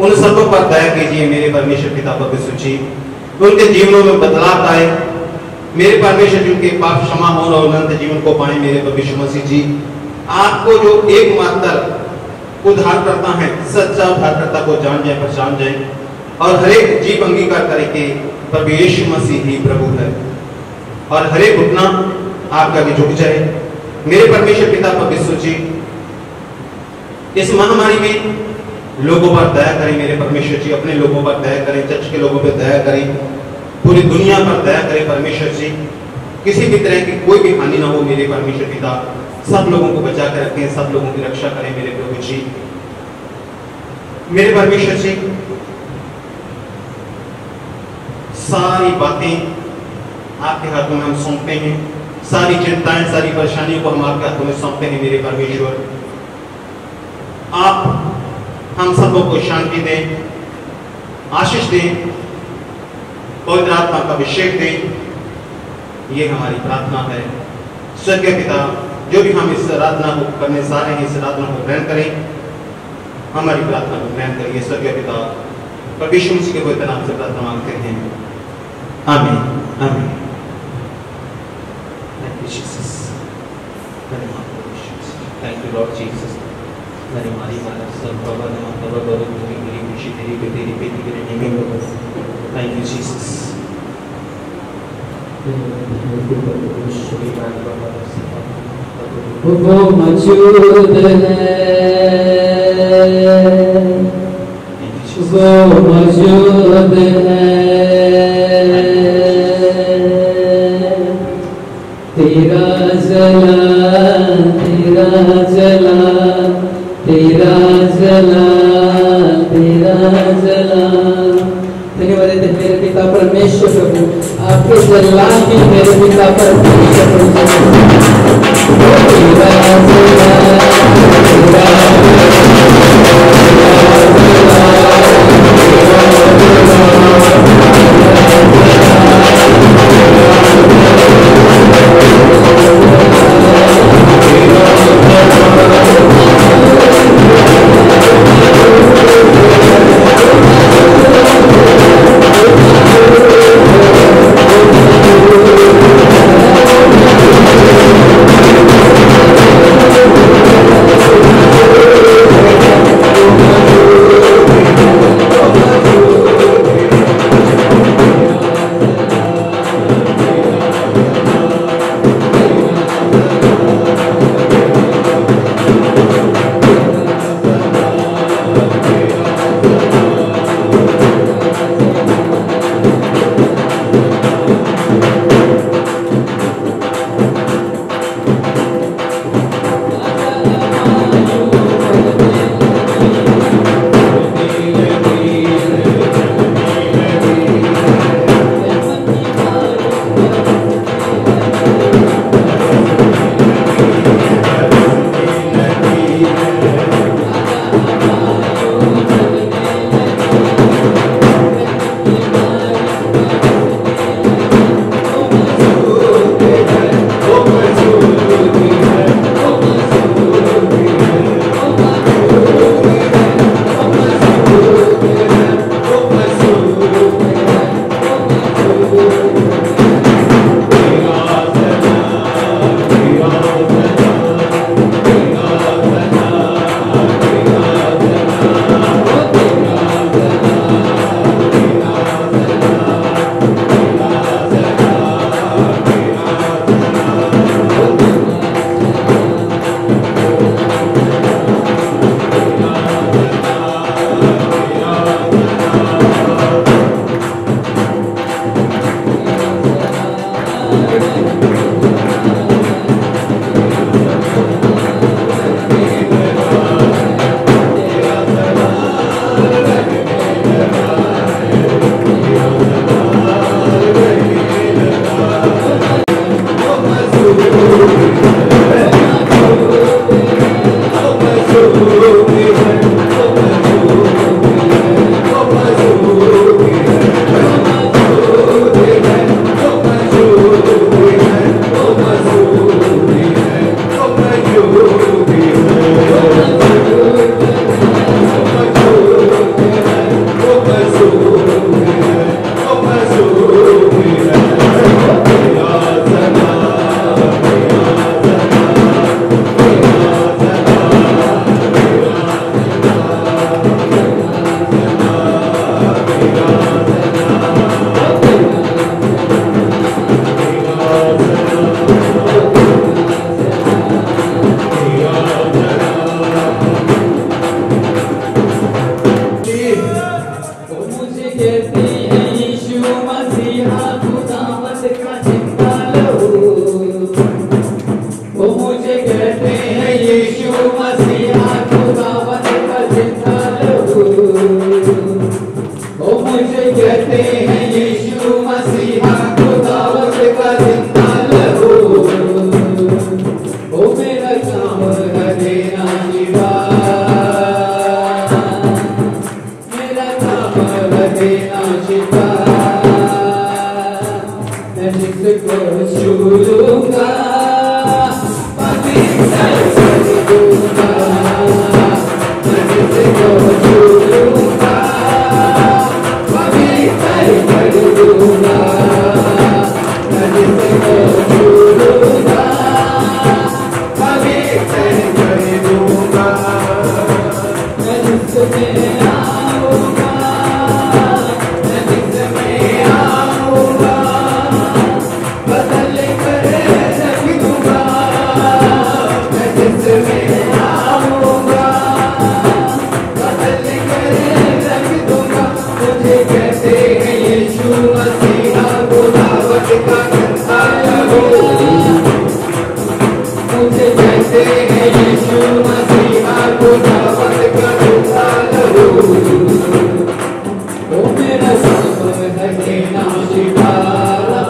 उन सबों पर दया कीजिए मेरे परमेश्वर पिता पवित्र जी, उनके जीवनों में बदलाव आए मेरे परमेश्वर जी, उनके पाप क्षमा हो और अनंत जीवन को पाए मेरे परमेश्वर मसीह जी। आपको जो एकमात्र उद्धारकर्ता है, सच्चा उद्धारकर्ता को जान जाए, पहचान जाए और हरेक जीव अंगीकार करे कि प्रभु यीशु मसीह ही प्रभु है और हरेक घुटना आपका भी झुक जाए मेरे परमेश्वर पिता पवित्र जी। इस महामारी में लोगों पर दया करें मेरे परमेश्वर जी, अपने लोगों पर दया करें, चर्च के लोगों पर दया करें, पूरी दुनिया पर दया करें परमेश्वर जी। किसी भी तरह की कोई भी हानि ना हो मेरे परमेश्वर पिता, सब लोगों को बचा कर रखें, सब लोगों की रक्षा करें मेरे प्रभु जी। मेरे परमेश्वर जी, सारी बातें आपके हाथों में हम सौंपते हैं, सारी चिंताएं, सारी परेशानियों को हम आपके हाथों में सौंपते हैं मेरे परमेश्वर। आप हम सबों को शांति दें, आशीष दें, पवित्र आत्मा का अभिषेक दें, ये हमारी प्रार्थना है। स्वर्गीय पिता, जो भी हम इस आराधना को करने जा रहे हैं, इस आराधना को ग्रहण करें, हमारी प्रार्थना को ग्रहण करिए स्वर्गीय पिता। प्रभु यीशु मसीह के पवित्र नाम से प्रार्थना मांगते हैं, आमीन आमीन। Thank you Jesus, thank you Lord Jesus. हमारी मानव सब बाबा ने मतलब बरो की मेरी खुशी तेरी पे तेरी पे तेरे नेमे को। Thank you Jesus. वो मौजूद है, वो मौजूद है, तेरा जलाल, तेरा जलाल, तेरा जलाल, तेरा जलाल। धन्यवाद देते हैं मेरे पिता परमेश्वर प्रभु, आपके जलाल की मेरे पिता परमेश्वर प्रभु। तेरा जलाल, तेरा छूलूंगा पवित्र कर दूंगा मैं जिसको छूलूंगा पवित्र कर दूंगा मैं जिसको छूलूंगा पवित्र कर दूंगा मैं जिसमें आऊंगा मैं जिसमें आऊंगा बदल कर रख दूंगा मैं जिसमें आऊंगा बदल कर रख दूंगा मुझे कहते हैं यीशु मसीहा को दावत का घंटा लगो मुझे कहते हैं यीशु मसीहा को दावत का घंटा लगो ओ मेरा सब है देना शिकार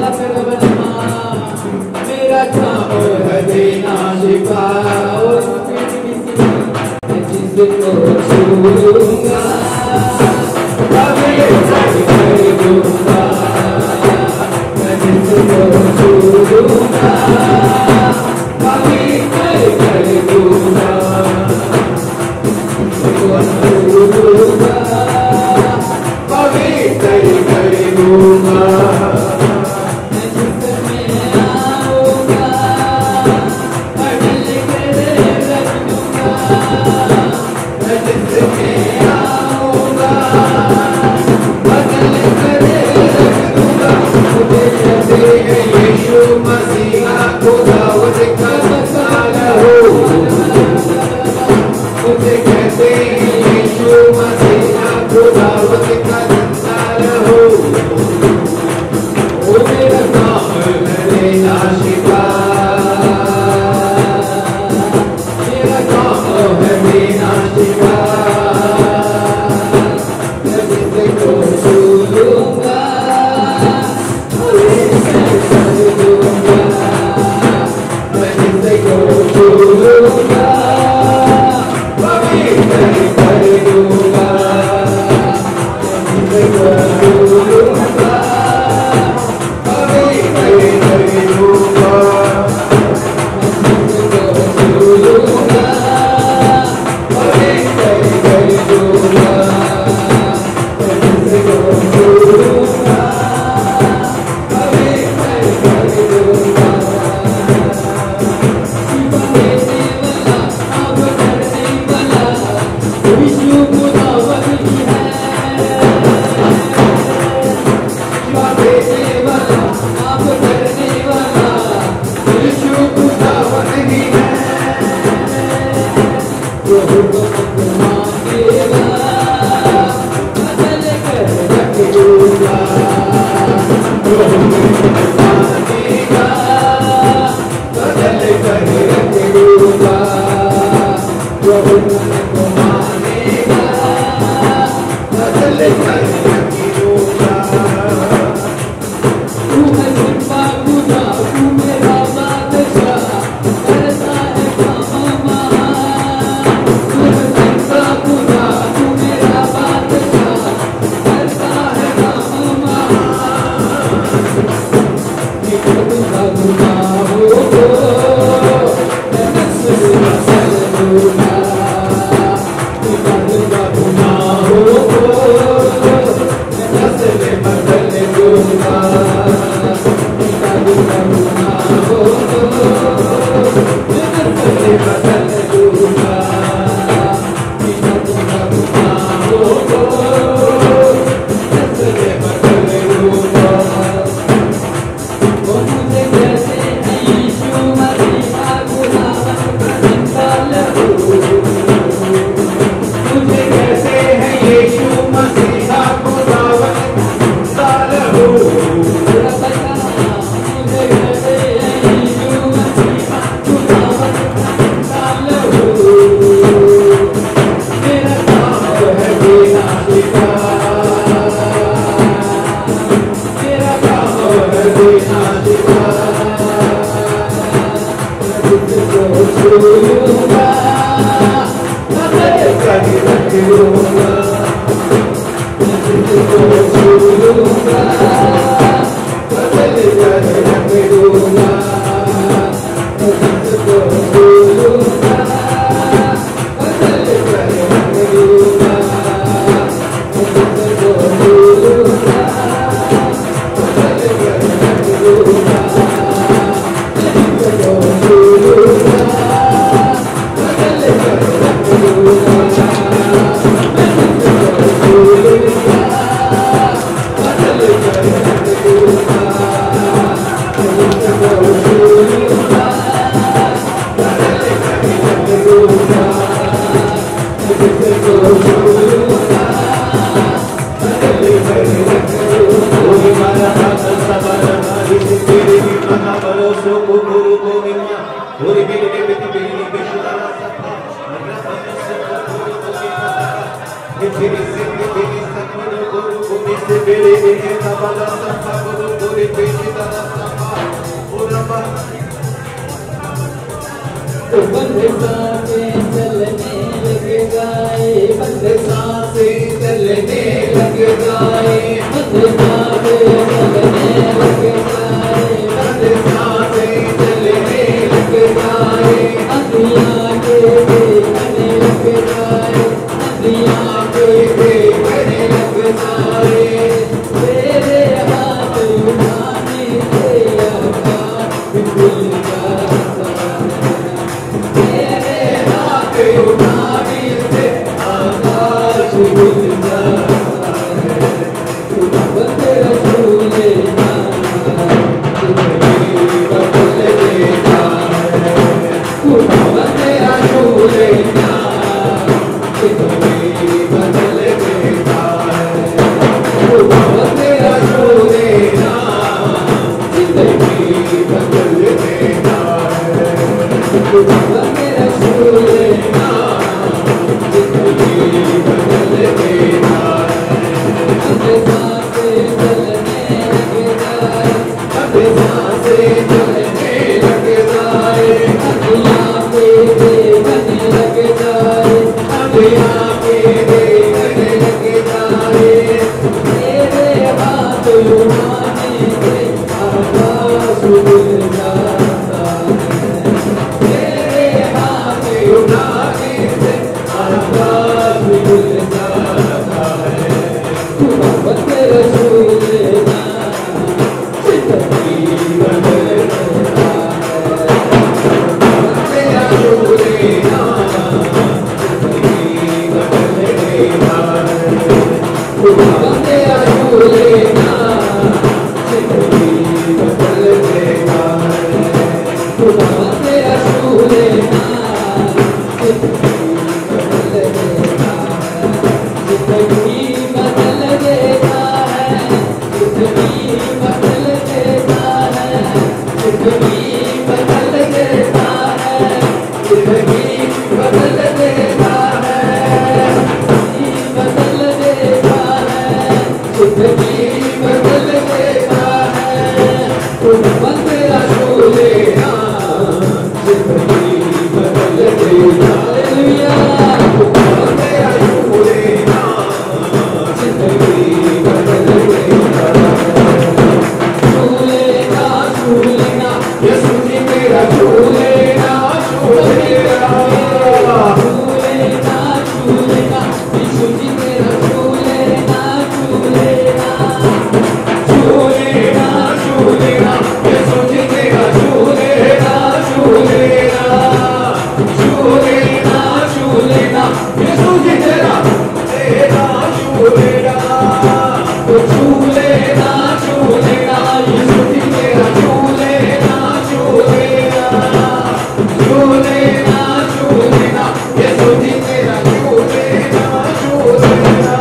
मेरा काम है देना शिकार मैं जिसको छूलूंगा पवित्र कर दूंगा मैं जिसको छूलूंगा पवित्र कर दूंगा छूलूंगा पवित्र कर दूंगा मैं जिसमें आऊंगा बदल कर रख दूंगा मैं जिसमें आऊंगा बदल कर रख दूंगा मुझे कहते हैं यीशु मसीहा को दावत का मसाला हो मुझे कहते हैं यीशु मसीहा को दावत का मसाला हो ओ मेरा काम है देना शिकार मेरा काम है देना शिकार मैं जिसको छूलूंगा पवित्र कर दूंगा मैं जिसको छूलूंगा पवित्र कर दूंगा मैं जिसको छूलूंगा पवित्र कर दूंगा मैं जिसको छूलूंगा पवित्र कर दूंगा मैं जिसको छूलूंगा पवित्र कर दूंगा शिवा देने वाला अब करने वाला यीशु को दावत दी है शिवा देने वाला अब करने वाला यीशु को दावत दी है प्रभु को मांगेगा बदल कर रख दूंगा प्रभु को मांगेगा बदल कर रख दूंगा प्रभु को मांगेगा बदल कर रख दूंगा तू है सिंपा खुदा तू मेरा बादशाह करता है काम महान तू है सिंपा खुदा तू मेरा बादशाह करता है काम महान निकल दूंगा गुनाहों को मैं नस्ल नस्ल दूंगा निकल दूंगा गुनाहों को मैं नस्ल बदल दूंगा निकल दूंगा गुनाहों को मैं नस्ल बदल दूंगा निकल दूंगा गुनाहों को नस्ल बदल दूंगा वो मुझे कहते हैं यीशु मसीहा को दावत का घंटा लगो मुझे कहते हैं यीशु मसीहा को दावत का घंटा लगो मुझे कहते हैं यीशु मसीहा को दावत का घंटा लगो मेरा काम है देना शिकार मेरा काम है देना शिकार मैं जिसको छूलूंगा बदल कर रख दूंगा मैं जिसको छूलूंगा बदल कर रख दूंगा तो बंद सांसें चलने लग जाए, बंद सांसें चलने लग जाए, बंद सांसें चलने लग जाए, बंद सांसें चलने लग जाए, अंधियाँ के देखने लग जाए, अंधियाँ के देखने लग जाए, तेरे हाथ उठाने से आकाश खुल जाता है, तेरे हाथ उठाने से आकाश खुल जाता है, तू बंद रसूले जिंदगी बदल देता है, तू बंद रसूले जिंदगी बदल देता है, तू बंद रसूले जिंदगी बदल देता है, तू बंद रसूले जिंदगी बदल देता है, अब सांसें चलने लग जाए, अब सांसें चलने लग जाए, अंधियाँ के देखने लग जाए, अंधियाँ के देखने लग जाए, तेरे हाथ उठाने से आकाश खुल जाता है, तेरे हाथ उठाने से आकाश खुल जाता है, तू मोहब्बत के रसूले जिंदगी बदल देता है, मोहब्बत के रसूले जिंदगी बदल देता है, तू मोहब्बत के रसूले जिंदगी बदल देता है, तू मोहब्बत के रसूले जिंदगी बदल देता है, जिंदगी बदल देता है, जिंदगी बदल देता है, जिंदगी बदल देता है, जिंदगी बदल देता है, बदल देता है, जिंदगी बदल देता है, तू बंद रसूले जिंदगी बदल देता है, तू बंद रसूले जिंदगी बदल देता है, छू लेना यीशु जी मेरा छू लेना, छू लेना, छू लेना, छू लेना, यीशु जी मेरा छू लेना, छू लेना, छू लेना, छू लेना, यीशु जी मेरा छू लेना, छू लेना, छू लेना, छू लेना, यीशु जी तेरा छू लेना, तो छू लेना, छू लेना, यीशु जी तेरा छू लेना, छू लेना, छू लेना, छू लेना, यीशु जी तेरा छू लेना, छू लेना,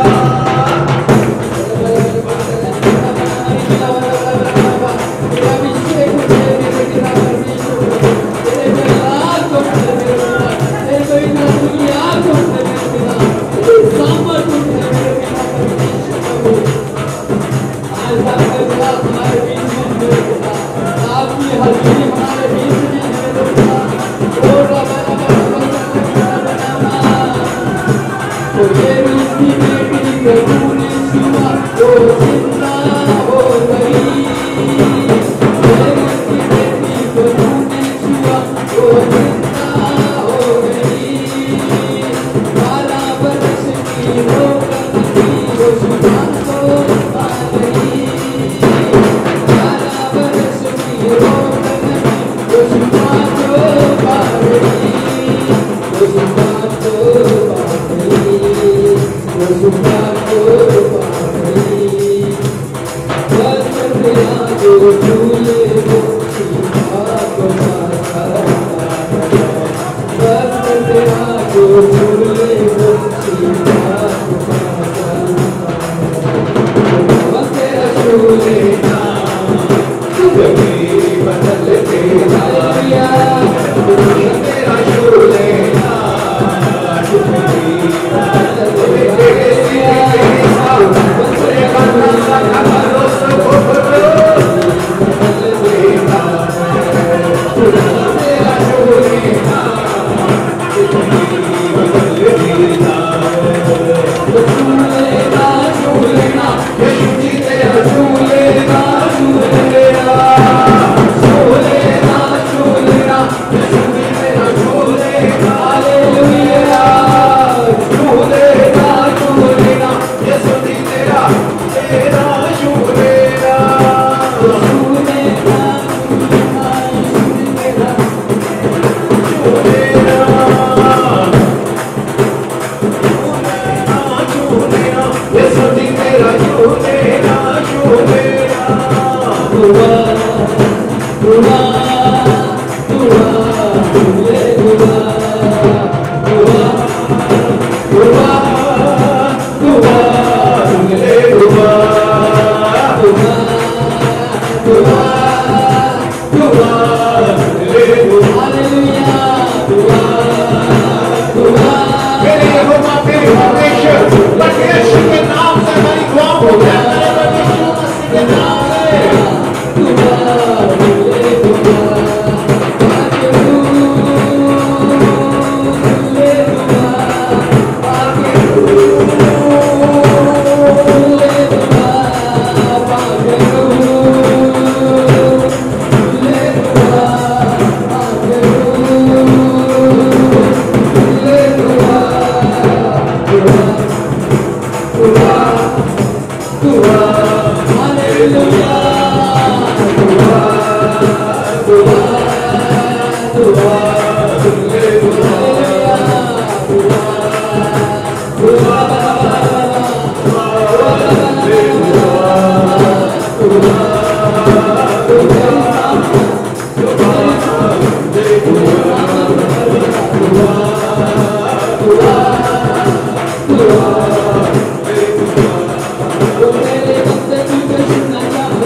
मेरे बंदे तुझे सुनना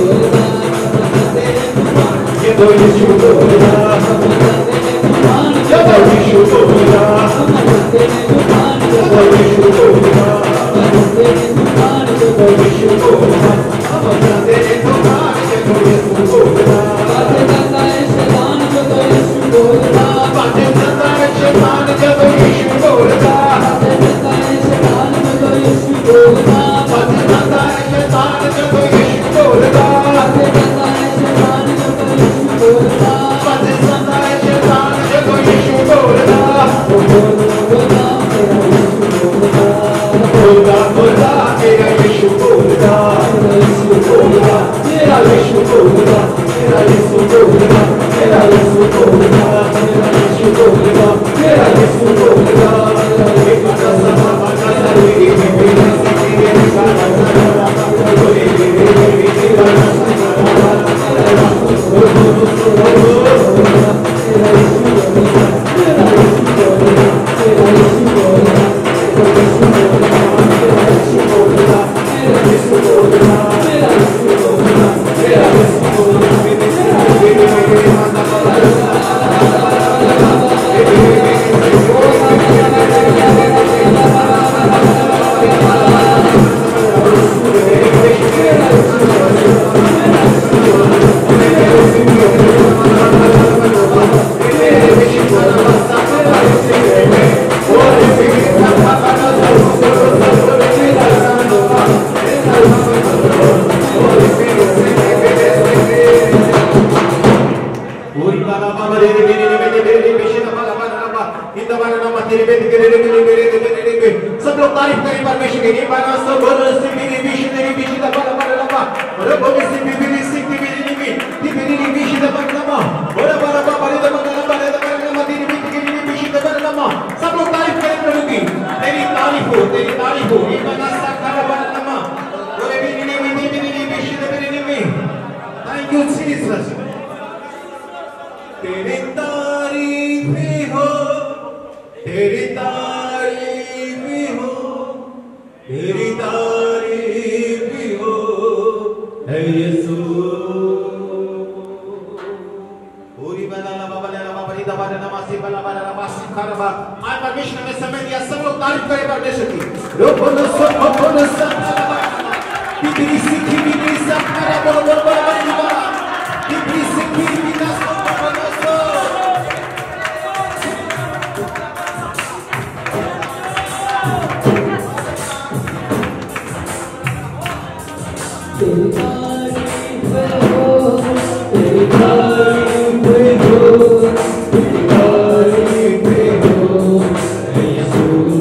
सब लोग तारीफ करें परमेश्वर की। निबाना सब बोलो सिबिली बिशी तेरी बिशी दा बाला बाला लंबा और बोले सिबिली सिक्ति बिली बिली बिशी दा बाला लंबा और बाला बाला दा बाला बाला दा बाला लंबा तेरी बिली बिशी दा बाला लंबा। सब लोग तारीफ करें प्रभु की। तेरी तारीफ हो निबाना सा बाला बाला लंबा और बिली बिशी दा बिली। Thank you Jesus. तेरी तारीफ हो, तेरी तारीफ हो, तेरी तारीफ हो, है यीशु। पूरी बला बरी दबा नमासी बला नमासी खरबा। आज परमेश्वर ने समय दिया, सब लोग तारीफ करें परमेश्वर की। रोको न सो बिबली सिखी बिबली सब करा बोलो बोलो बोलो बिबली सिखी बिना सो बोलो सो। तेरी तारीफ हो, तेरी तारीफ हो, तेरी तारीफ हो, है यीशु।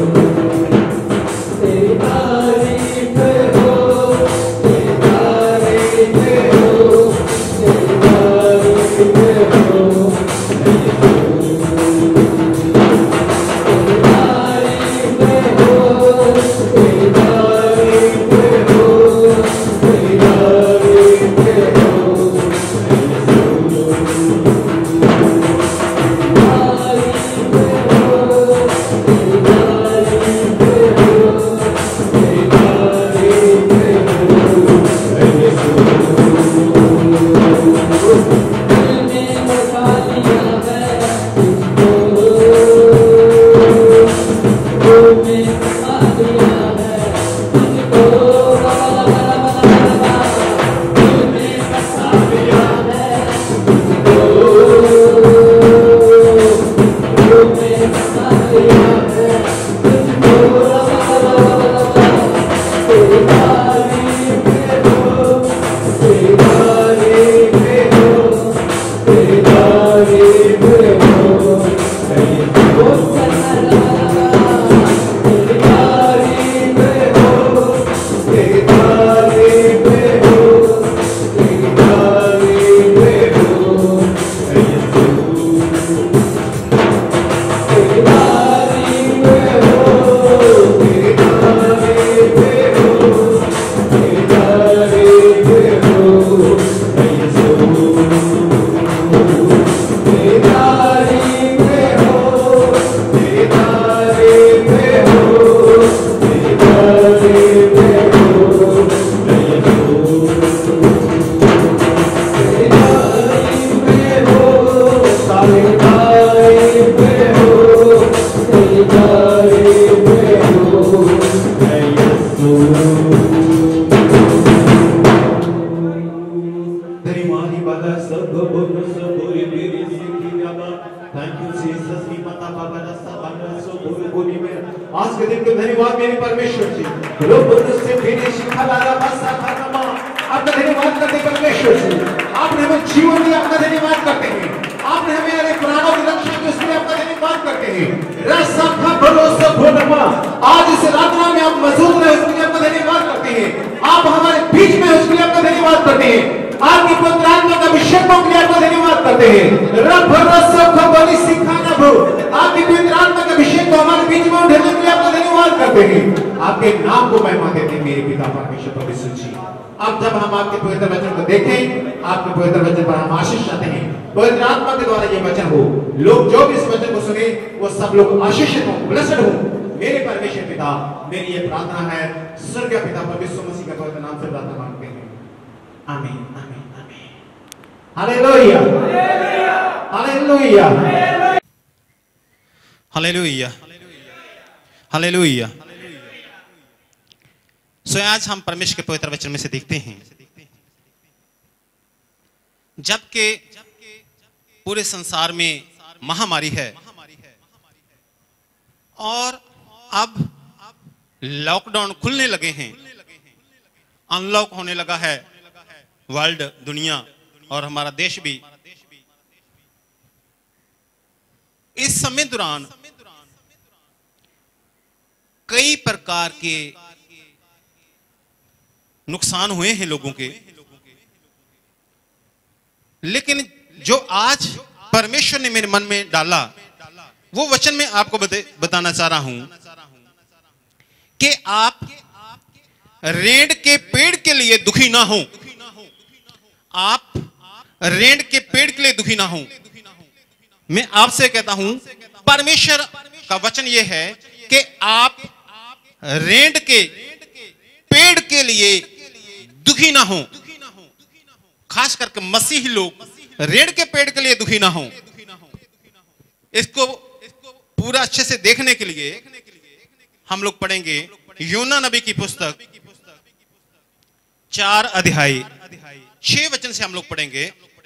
तेरी तारीफ हो, तेरी तारीफ हो, तेरी तारीफ हो, है यीशु। तेरी तारीफ हो, तेरी तारीफ हो, तेरी तारीफ हो, के धन्यवाद मेरे परमेश्वर जी। लोग से फिर शिखा लाला बसा खाना आपका धन्यवाद करते परमेश्वर जी। आपने हमें जीवन दिया, आपका धन्यवाद करते हैं। आपने हमें अरे प्राणों की रक्षा की, उसके लिए आपका धन्यवाद करते हैं। रसा का भरोसा भोलमा आज इस रात्रि में आप मौजूद रहे, उसके लिए आपका धन्यवाद करते हैं। आप हमारे बीच में, उसके लिए आपका धन्यवाद करते हैं। आपकी पवित्र आत्मा का अभिषेकों के लिए आपका धन्यवाद करते हैं। रब भरोसा का बलि सिखाना भो आपकी पवित्र आत्मा का अभिषेक को हमारे बीच में उठाने के लिए आपका धन्यवाद करते हैं। आपके नाम को महिमा देते हैं मेरे पिता परमेश्वर परमेश्वर जी। अब जब हम आपके पवित्र वचन को देखें, आपके पवित्र वचन पर हम आशीष चाहते हैं। पवित्र आत्मा के द्वारा ये वचन हो, लोग जो भी इस वचन को सुने वो सब लोग आशीषित हो, ब्लेस्ड हो। मेरे परमेश्वर पिता, मेरी ये प्रार्थना है स्वर्गीय पिता परमेश्वर मसीह के पवित्र नाम से प्रार्थना मांगते हैं। आमीन आमीन आमीन। Hallelujah hallelujah hallelujah hallelujah. सो आज हम परमेश्वर के पवित्र वचन में से देखते हैं, जबकि पूरे संसार में महामारी है और अब लॉकडाउन खुलने लगे हैं, अनलॉक होने लगा है वर्ल्ड, दुनिया और हमारा देश भी। इस समय दौरान कई प्रकार के नुकसान हुए हैं लोगों के, लेकिन जो आज परमेश्वर ने मेरे मन में डाला वो वचन में आपको बताना चाह रहा हूं कि आप रेंड के पेड़ के लिए दुखी ना हो। आप रेंड के पेड़ के लिए दुखी ना हो। मैं आपसे कहता हूं, परमेश्वर का वचन यह है कि आप रेंड के पेड़ के लिए दुखी ना हो। खास करके मसीही लोग रेंड के पेड़ के लिए दुखी ना हो। इसको पूरा अच्छे से देखने के लिए हम लोग पढ़ेंगे योना नबी की पुस्तक 4 अध्याय 6 वचन से हम लोग पढ़ेंगे।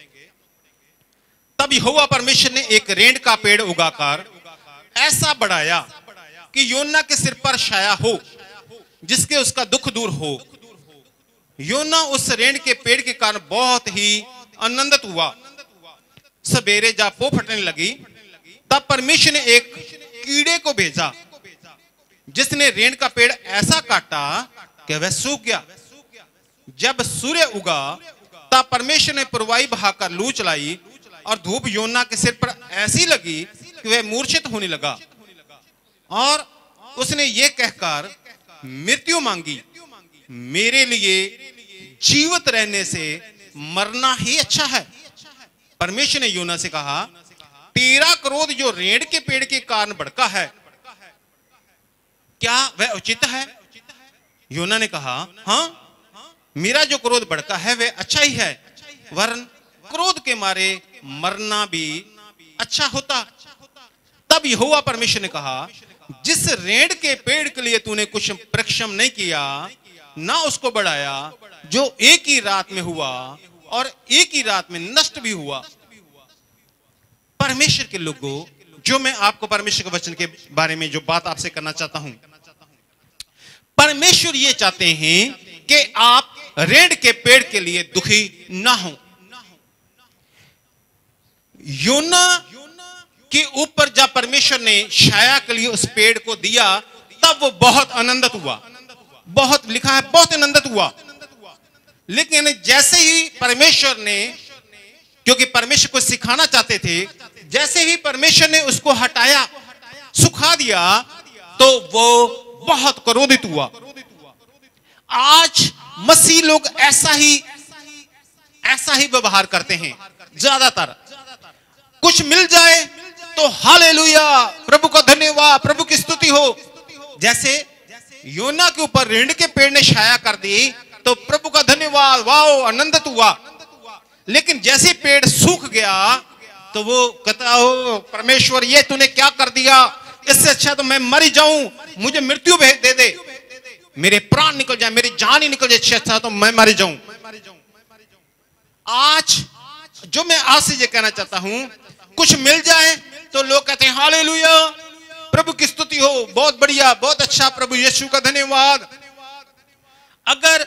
तब यहोवा परमेश्वर ने एक रेंड का पेड़ उगाकर ऐसा बढ़ाया कि योना के सिर पर छाया हो, जिसके उसका दुख दूर हो। योना उस रेंड के पेड़ के कारण बहुत ही आनंदित हुआ। सवेरे जब पो फटने लगी, तब परमेश्वर ने एक कीड़े को भेजा, जिसने रेंड का पेड़ ऐसा काटा कि वह सूख गया। जब सूर्य उगा, तब परमेश्वर ने पुरवाई बहाकर लू चलाई और धूप योना के सिर पर ऐसी लगी कि वह मूर्छित होने लगा। और उसने ये कहकर मृत्यु मांगी, मेरे लिए जीवित रहने से मरना ही अच्छा है। परमेश्वर ने योना से कहा, तेरा क्रोध जो रेंड के पेड़ के कारण भड़का है, क्या वह उचित है? योना ने कहा, हाँ, मेरा जो क्रोध भड़का है वह अच्छा ही है, वरन क्रोध के मारे मरना भी अच्छा होता। तब यहोवा परमेश्वर ने कहा, जिस रेंड के पेड़ के लिए तूने कुछ परिश्रम नहीं किया, ना उसको बढ़ाया, जो एक ही रात में हुआ और एक ही रात में नष्ट भी हुआ। परमेश्वर के लोगों, जो मैं आपको परमेश्वर के वचन के बारे में जो बात आपसे करना चाहता हूं, परमेश्वर ये चाहते हैं कि आप रेंड के पेड़ के लिए दुखी ना हो। योना के ऊपर जब परमेश्वर ने छाया के लिए उस पेड़ को दिया, तब वो बहुत आनंदित हुआ। बहुत लिखा है, बहुत आनंदित हुआ। लेकिन जैसे ही परमेश्वर ने, क्योंकि परमेश्वर को सिखाना चाहते थे, जैसे ही परमेश्वर ने उसको हटाया, सुखा दिया, तो वो बहुत क्रोधित हुआ। आज मसीह लोग ऐसा ही व्यवहार करते हैं। ज्यादातर कुछ मिल जाए तो हालेलुया, प्रभु का धन्यवाद, प्रभु की स्तुति हो। जैसे योना के ऊपर रेंड के पेड़ ने छाया कर दी, तो प्रभु का धन्यवाद, वाओ, आनंदित हुआ। लेकिन जैसे पेड़ सूख गया, तो वो कहता हो, परमेश्वर ये तूने क्या कर दिया, इससे अच्छा तो मैं मर ही जाऊं, मुझे मृत्यु दे दे, मेरे प्राण निकल जाए, मेरी जान ही निकल जाए, इससे अच्छा तो मैं मर जाऊं। आज जो मैं आज से ये कहना चाहता हूं, कुछ मिल जाए तो लोग कहते हैं हालेलुया, प्रभु की स्तुति हो, बहुत बढ़िया, बहुत अच्छा, प्रभु यीशु का धन्यवाद। अगर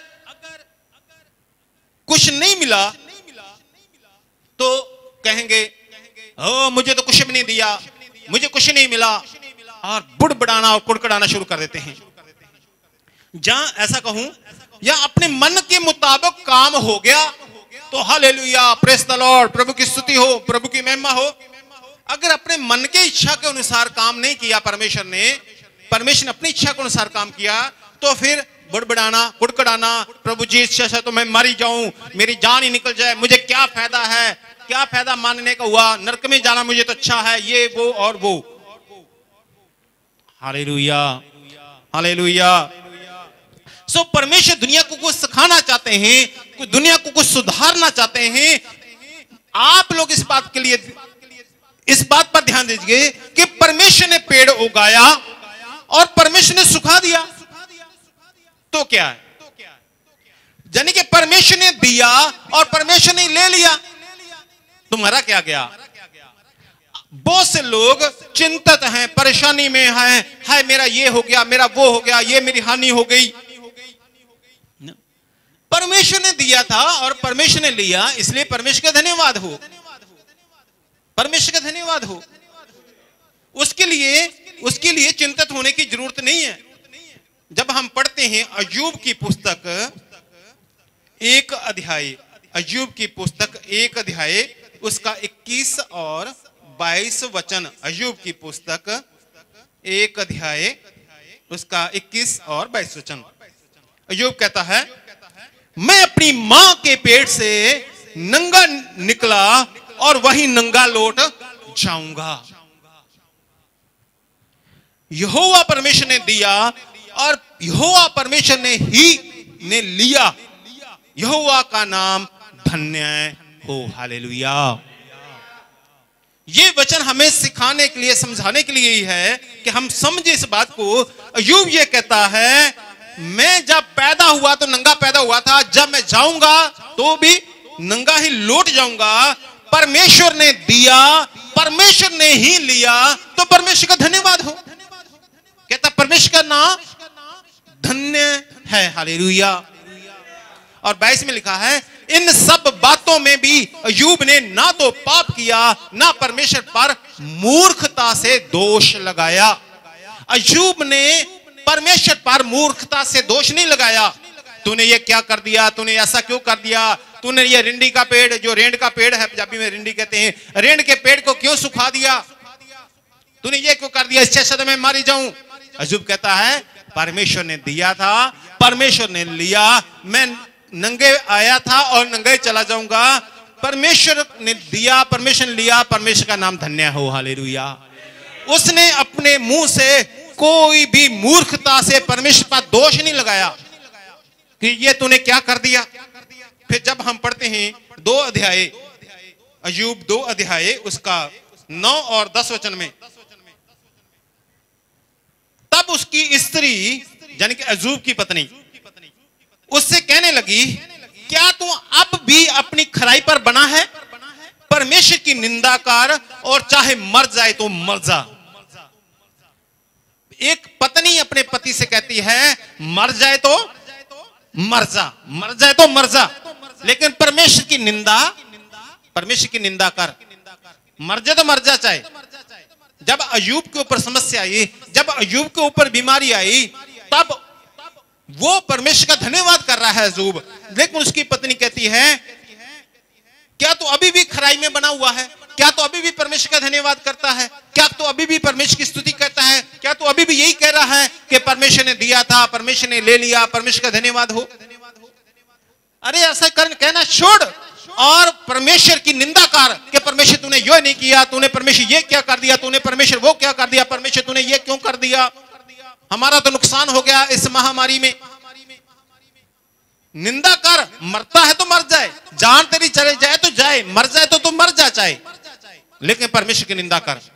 कुछ नहीं मिला तो कहेंगे ओ मुझे तो कुछ भी नहीं दिया, मुझे कुछ नहीं मिला, और बुड़बुड़ाना और कुड़कुड़ाना शुरू कर देते हैं। जहां ऐसा कहूं या अपने मन के मुताबिक काम हो गया तो हालेलुया, प्रेज द लॉर्ड, प्रभु की स्तुति हो, प्रभु की महिमा हो। अगर अपने मन के इच्छा के अनुसार काम नहीं किया परमेश्वर ने अपनी इच्छा के अनुसार काम किया, तो फिर बुड़बुड़ाना, कुड़कुड़ाना, प्रभु जी इच्छा से तो मैं मर ही जाऊं, मेरी जान ही निकल जाए, मुझे क्या फायदा है, क्या फायदा मानने का हुआ, नरक में जाना मुझे तो अच्छा है, ये वो और वो। Hallelujah, hallelujah. सो परमेश्वर दुनिया को कुछ सिखाना चाहते हैं, दुनिया को कुछ सुधारना चाहते हैं। आप लोग इस बात पर ध्यान दीजिए कि परमेश्वर ने पेड़ उगाया और परमेश्वर ने सुखा दिया, तो क्या है? यानी कि परमेश्वर ने दिया और परमेश्वर ने ले लिया, तुम्हारा क्या गया? बहुत से लोग चिंतित हैं, परेशानी में हैं, हाय मेरा ये हो गया, मेरा वो हो गया, ये मेरी हानि हो गई। परमेश्वर ने दिया था और परमेश्वर ने लिया, इसलिए परमेश्वर का धन्यवाद हो, परमेश्वर का धन्यवाद हो। उसके लिए चिंतित होने की जरूरत नहीं है। जब हम पढ़ते हैं अय्यूब की पुस्तक 1 अध्याय, अय्यूब की पुस्तक 1 अध्याय उसका 21 और 22 वचन, अय्यूब की पुस्तक 1 अध्याय उसका 21 और 22 वचन। अय्यूब कहता है, मैं अपनी मां के पेट से नंगा निकला और वही नंगा लौट जाऊंगा। यहोवा परमेश्वर ने दिया और यहोवा परमेश्वर ने लिया। यहोवा का नाम धन्य हो, हालेलुया। ये वचन हमें सिखाने के लिए, समझाने के लिए ही है कि हम समझे इस बात को। अय्यूब ये कहता है, मैं जब पैदा हुआ तो नंगा पैदा हुआ था, जब मैं जाऊंगा तो भी नंगा ही लौट जाऊंगा। परमेश्वर ने दिया, परमेश्वर ने ही लिया, तो परमेश्वर का धन्यवाद हो। कहता परमेश्वर का नाम धन्य है, हालेलुया। और 22 में लिखा है, इन सब बातों में भी अय्यूब ने ना तो पाप किया, ना परमेश्वर पर मूर्खता से दोष लगाया। अय्यूब ने परमेश्वर पर मूर्खता से दोष नहीं लगाया। तूने ये क्या कर दिया, तूने ऐसा क्यों कर दिया, तूने ये रिंडी का पेड़, जो रेंड का पेड़ है, पंजाबी में रिंडी कहते हैं, रेंड के पेड़ को क्यों सुखा दिया, तूने ये क्यों कर दिया, इससे अच्छा मैं मर ही जाऊं। अय्यूब कहता है, परमेश्वर ने दिया था, परमेश्वर ने लिया, मैं नंगे आया था और नंगे चला जाऊंगा। परमेश्वर ने दिया, परमेश्वर ने लिया, परमेश्वर का नाम धन्य हो, हालेलुया। उसने अपने मुंह से कोई भी मूर्खता से परमेश्वर पर दोष नहीं लगाया कि ये तूने क्या कर दिया। फिर जब हम पढ़ते हैं 2 अध्याय, अय्यूब 2 अध्याय उसका 9 और 10 वचन में, तब उसकी स्त्री यानी कि अय्यूब की पत्नी उससे कहने लगी, क्या तू अब भी अपनी खराई पर बना है? परमेश्वर की निंदा कर और चाहे मर जाए तो मर जा। एक पत्नी अपने पति से कहती है, मर जाए तो मर जा, मर जाए तो मर जा, लेकिन परमेश्वर की निंदा कर, मर जाए तो मर जा। चाहे जब अय्यूब के ऊपर समस्या आई, जब अय्यूब के ऊपर बीमारी आई, तब वो परमेश्वर का धन्यवाद कर रहा है अय्यूब, लेकिन उसकी पत्नी कहती है, क्या तू अभी भी खराई में बना हुआ है? क्या तू अभी भी परमेश्वर का धन्यवाद करता है? क्या तू अभी भी परमेश्वर की स्तुति करता है? क्या तू अभी भी यही कह रहा है कि परमेश्वर ने दिया था, परमेश्वर ने ले लिया, परमेश्वर का धन्यवाद हो? अरे ऐसा कहना छोड़ और परमेश्वर की निंदा कर कि परमेश्वर तूने यो नहीं किया, तूने परमेश्वर ये क्या कर दिया, तूने परमेश्वर वो क्या कर दिया, परमेश्वर तूने ये क्यों कर दिया, हमारा तो नुकसान हो गया इस महामारी में। निंदा कर, मरता है तो मर जाए, जान तेरी चले जाए तो जाए, मर जाए तो तू मर जा चाहे, लेकिन परमेश्वर की निंदा कर।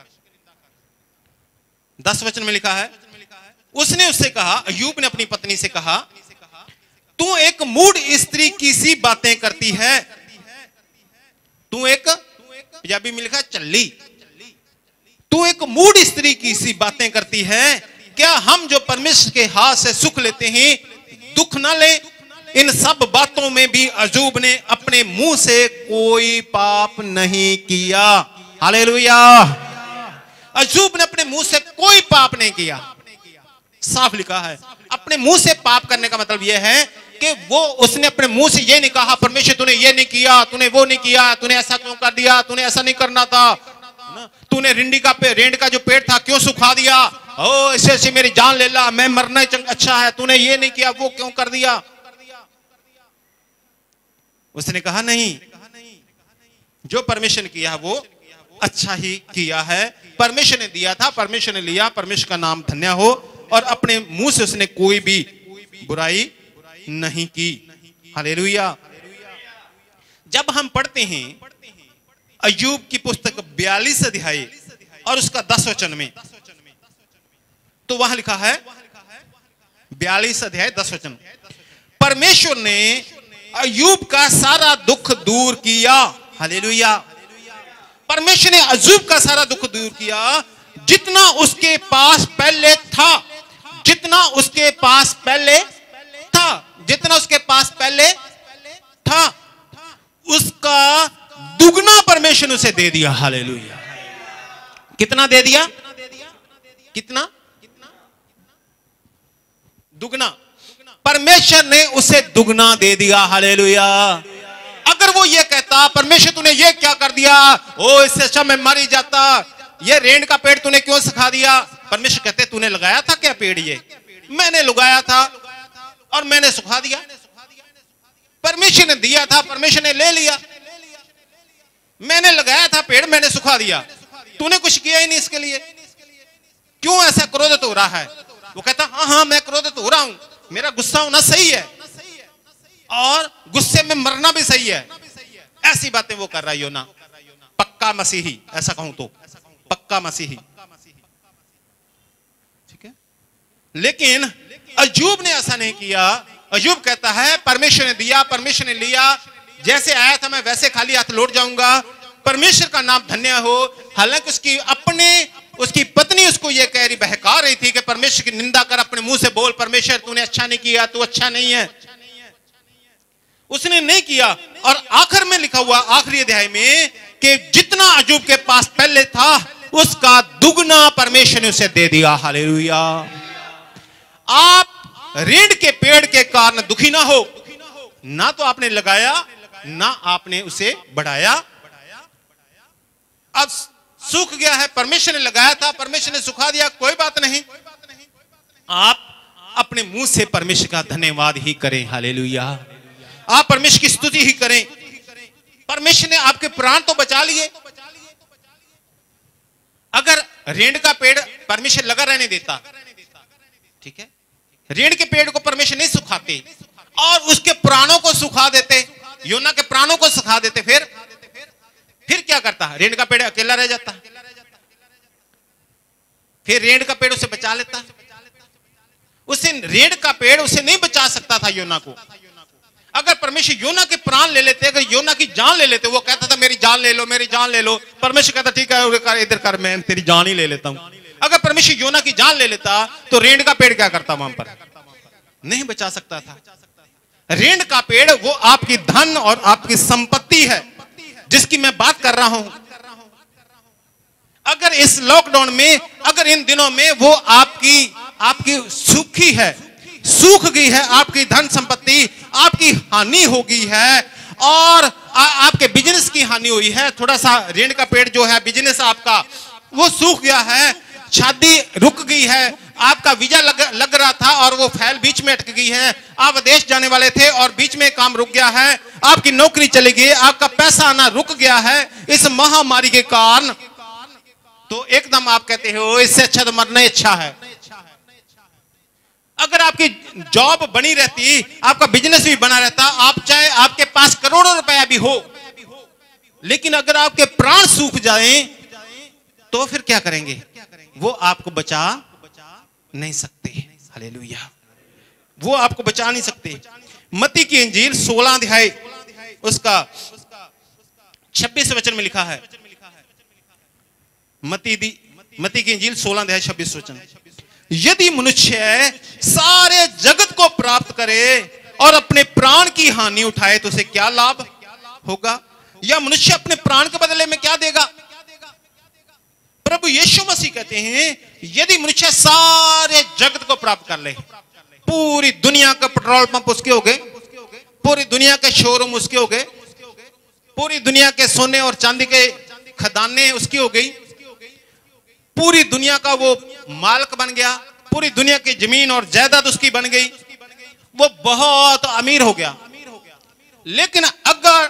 10 वचन में लिखा है, उसने उससे कहा, अय्यूब ने अपनी पत्नी से कहा, तू एक मूढ़ स्त्री की सी बातें करती है, तू एक, पंजाबी में लिखा चल्ली, तू एक मूढ़ स्त्री की सी बातें करती है। क्या हम जो परमेश्वर के हाथ से सुख लेते हैं दुख ना ले? इन सब बातों में भी अय्यूब ने अपने मुंह से कोई पाप नहीं किया। हालेलुया। अय्यूब ने अपने मुंह से कोई पाप नहीं किया। साफ लिखा है। अपने मुंह से पाप करने का मतलब यह है कि उसने अपने मुंह से ये नहीं कहा परमेश्वर तूने ये नहीं किया, तूने वो नहीं किया, तूने ऐसा क्यों कर दिया, तूने ऐसा नहीं करना था, तूने रेंड का जो पेड़ था क्यों सुखा दिया, ओ इससे मेरी जान ले ला, मैं मरना ही अच्छा है, तूने ये नहीं किया, वो क्यों कर दिया। उसने कहा नहीं, जो परमेश्वर ने किया है वो अच्छा ही किया है। परमेश्वर ने दिया था, परमेश्वर ने लिया, परमेश्वर का नाम धन्य हो। और अपने मुंह से उसने कोई भी बुराई नहीं की। हालेलुया। जब हम पढ़ते हैं अय्यूब की पुस्तक 42 अध्याय और उसका 10 वचन में, तो वहां लिखा है 42 अध्याय 10 वचन, परमेश्वर ने अय्यूब का सारा दुख दूर किया। हालेलुया। परमेश्वर ने अय्यूब का सारा दुख दूर किया। जितना उसके पास पहले था, जितना उसके पास पहले था, जितना उसके पास पहले था, उसका दुगना परमेश्वर ने उसे दे दिया। हालेलुया। कितना दे दिया? कितना? दुगना। परमेश्वर ने उसे दुगना दे दिया। हालेलुया। अगर वो ये कहता परमेश्वर तूने ये क्या कर दिया, ओ इससे अच्छा मैं मर ही जाता, ये रेंड का पेड़ तूने क्यों सुखा दिया। परमेश्वर कहते तूने लगाया था क्या पेड़, ये मैंने लगाया था और मैंने सुखा दिया। परमेश्वर ने दिया था, परमेश्वर ने ले लिया। मैंने लगाया था पेड़, मैंने सुखा दिया, तूने कुछ किया ही नहीं इसके लिए, क्यों ऐसा क्रोधित हो रहा है। वो कहता हाँ हाँ मैं क्रोधित हो रहा हूं, मेरा गुस्सा होना सही है और गुस्से में मरना भी सही है। ऐसी बातें वो कर रहा है योना। पक्का मसीही, ऐसा कहूं तो पक्का मसीही। ठीक है। लेकिन अय्यूब ने ऐसा नहीं किया। अय्यूब कहता है परमेश्वर ने दिया, परमेश्वर ने लिया, जैसे आया था मैं वैसे खाली हाथ लौट जाऊंगा, परमेश्वर का नाम धन्य हो। हालांकि उसकी पत्नी उसको यह कह रही, बहका रही थी कि परमेश्वर की निंदा कर, अपने मुंह से बोल परमेश्वर तूने अच्छा नहीं किया, तू अच्छा नहीं है। उसने नहीं किया। और आखिर में लिखा हुआ आखिरी अध्याय में कि जितना अय्यूब के पास पहले था उसका दुगना परमेश्वर ने उसे दे दिया। हालेलुया। आप रीढ़ के पेड़ के कारण दुखी ना हो, ना तो आपने लगाया ना आपने उसे बढ़ाया। अब सूख गया है, परमेश्वर ने लगाया था, परमेश्वर ने सुखा दिया, कोई बात नहीं। आप अपने मुंह से परमेश्वर का धन्यवाद ही करें। हालेलुया। आप परमेश्वर की स्तुति ही करें। परमेश्वर ने आपके प्राण तो बचा लिए। अगर रेंड का पेड़ परमेश्वर लगा रहने देता, ठीक है, रेंड के पेड़ को परमेश्वर नहीं सुखाते और उसके प्राणों को सुखा देते, योना के प्राणों को सुखा देते, फिर क्या करता? रेंड का पेड़ अकेला रह जाता, फिर रेंड का पेड़ उसे बचा लेता। उसे रेंड का पेड़ उसे नहीं बचा सकता था योना को। अगर परमेश्वर योना के प्राण ले लेते, अगर योना की जान ले लेते, वो कहता था मेरी जान ले लो, मेरी जान ले लो, परमेश्वर कहता ठीक है इधर कर, मैं तेरी जान ही ले लेता हूं। अगर परमेश्वर योना की जान ले लेता तो रेंड का पेड़ क्या करता? वहां पर नहीं बचा सकता था। रेंड का पेड़ वो आपकी धन और आपकी संपत्ति है जिसकी मैं बात कर रहा हूं। अगर इस लॉकडाउन में, अगर इन दिनों में वो आपकी सूखी है, सूख गई है आपकी धन संपत्ति, आपकी हानि हो गई है और आपके बिजनेस की हानि हुई है, थोड़ा सा रेंड का पेड़ जो है बिजनेस आपका वो सूख गया है, शादी रुक गई है, आपका वीजा लग रहा था और वो फाइल बीच में अटक गई है, आप विदेश जाने वाले थे और बीच में काम रुक गया है, आपकी नौकरी चली गई, आपका पैसा आना रुक गया है इस महामारी के कारण, तो एकदम आप कहते हो इससे अच्छा तो मरना ही अच्छा है। अगर आपकी जॉब बनी रहती, आपका बिजनेस भी बना रहता, आप चाहे आपके पास करोड़ों रुपया भी हो, लेकिन अगर आपके प्राण सूख जाएं तो फिर क्या करेंगे? वो आपको बचा नहीं सकते। हालेलुया। वो आपको बचा नहीं सकते। मत्ती की इंजील 16 अध्याय उसका 26 वचन में लिखा है, मत्ती मत्ती की इंजील 16 अध्याय 26 वचन। यदि मनुष्य सारे जगत को प्राप्त करे और अपने प्राण की हानि उठाए तो उसे क्या लाभ होगा? या मनुष्य अपने प्राण के बदले में क्या देगा? प्रभु यीशु मसीह कहते हैं यदि मनुष्य सारे जगत को प्राप्त कर ले, पूरी दुनिया का पेट्रोल पंप उसके हो गए, पूरी दुनिया के शोरूम उसके हो गए, पूरी दुनिया के सोने और चांदी के खदाने उसकी हो गई, पूरी दुनिया का वो मालिक बन गया, पूरी दुनिया की जमीन और जायदाद उसकी बन गई, वो बहुत अमीर हो गया। लेकिन अगर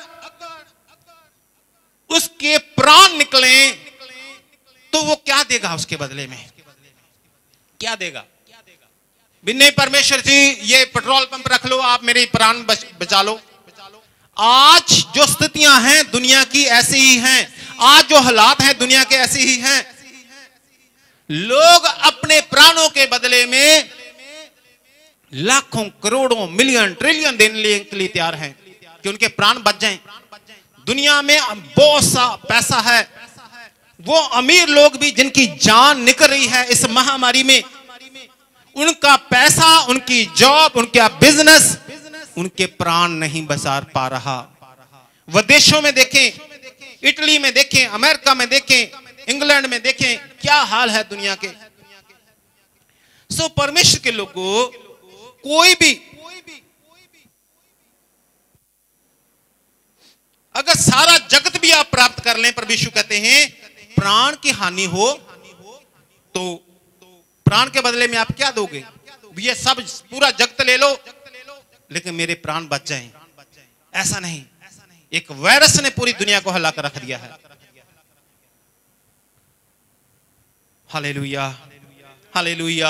उसके प्राण निकले तो वो क्या देगा उसके बदले में? क्या देगा? नहीं परमेश्वर जी ये पेट्रोल पंप रख लो, आप मेरे प्राण बचा लो। आज जो स्थितियां हैं दुनिया की ऐसी ही हैं, आज जो हालात हैं दुनिया के ऐसे ही हैं। लोग अपने प्राणों के बदले में लाखों करोड़ों मिलियन ट्रिलियन देने के लिए तैयार हैं कि उनके प्राण बच जाएं। दुनिया में बहुत सा पैसा है, वो अमीर लोग भी जिनकी जान निकल रही है इस महामारी में, उनका पैसा, उनकी जॉब, उनका बिजनेस, उनके प्राण नहीं बचा पा रहा। विदेशों में देखें, इटली में देखें, अमेरिका में देखें, इंग्लैंड में देखें, क्या हाल है दुनिया के। सो परमेश्वर के लोगों, कोई भी अगर सारा जगत भी आप प्राप्त कर लें, परमेश्वर कहते हैं प्राण की हानि हो तो प्राण के बदले में आप क्या दोगे? ये सब पूरा जगत ले लो लेकिन मेरे प्राण बच जाएं। ऐसा नहीं, एक वायरस ने पूरी दुनिया को हिला कर रख दिया है। Hallelujah, hallelujah.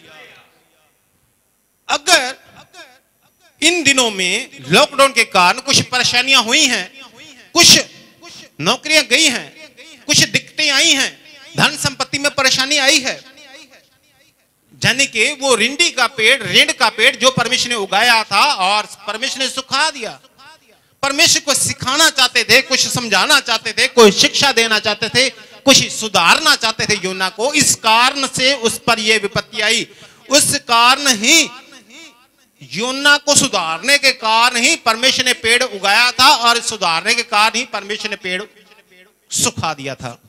अगर इन दिनों में लॉकडाउन के कारण कुछ परेशानियां हुई हैं, कुछ नौकरियां गई हैं, कुछ दिक्कतें आई हैं, धन संपत्ति में परेशानी आई है, जाने के वो रिंडी का पेड़, रेंड का पेड़ जो परमेश्वर ने उगाया था और परमेश्वर ने सुखा दिया। परमेश्वर को सिखाना चाहते थे, कुछ समझाना चाहते थे, कोई शिक्षा देना चाहते थे, कुछ सुधारना चाहते थे योना को। इस कारण से उस पर यह विपत्ति आई। उस कारण ही योना को सुधारने के कारण ही परमेश्वर ने पेड़ उगाया था और सुधारने के कारण ही परमेश्वर ने पेड़ सुखा दिया था।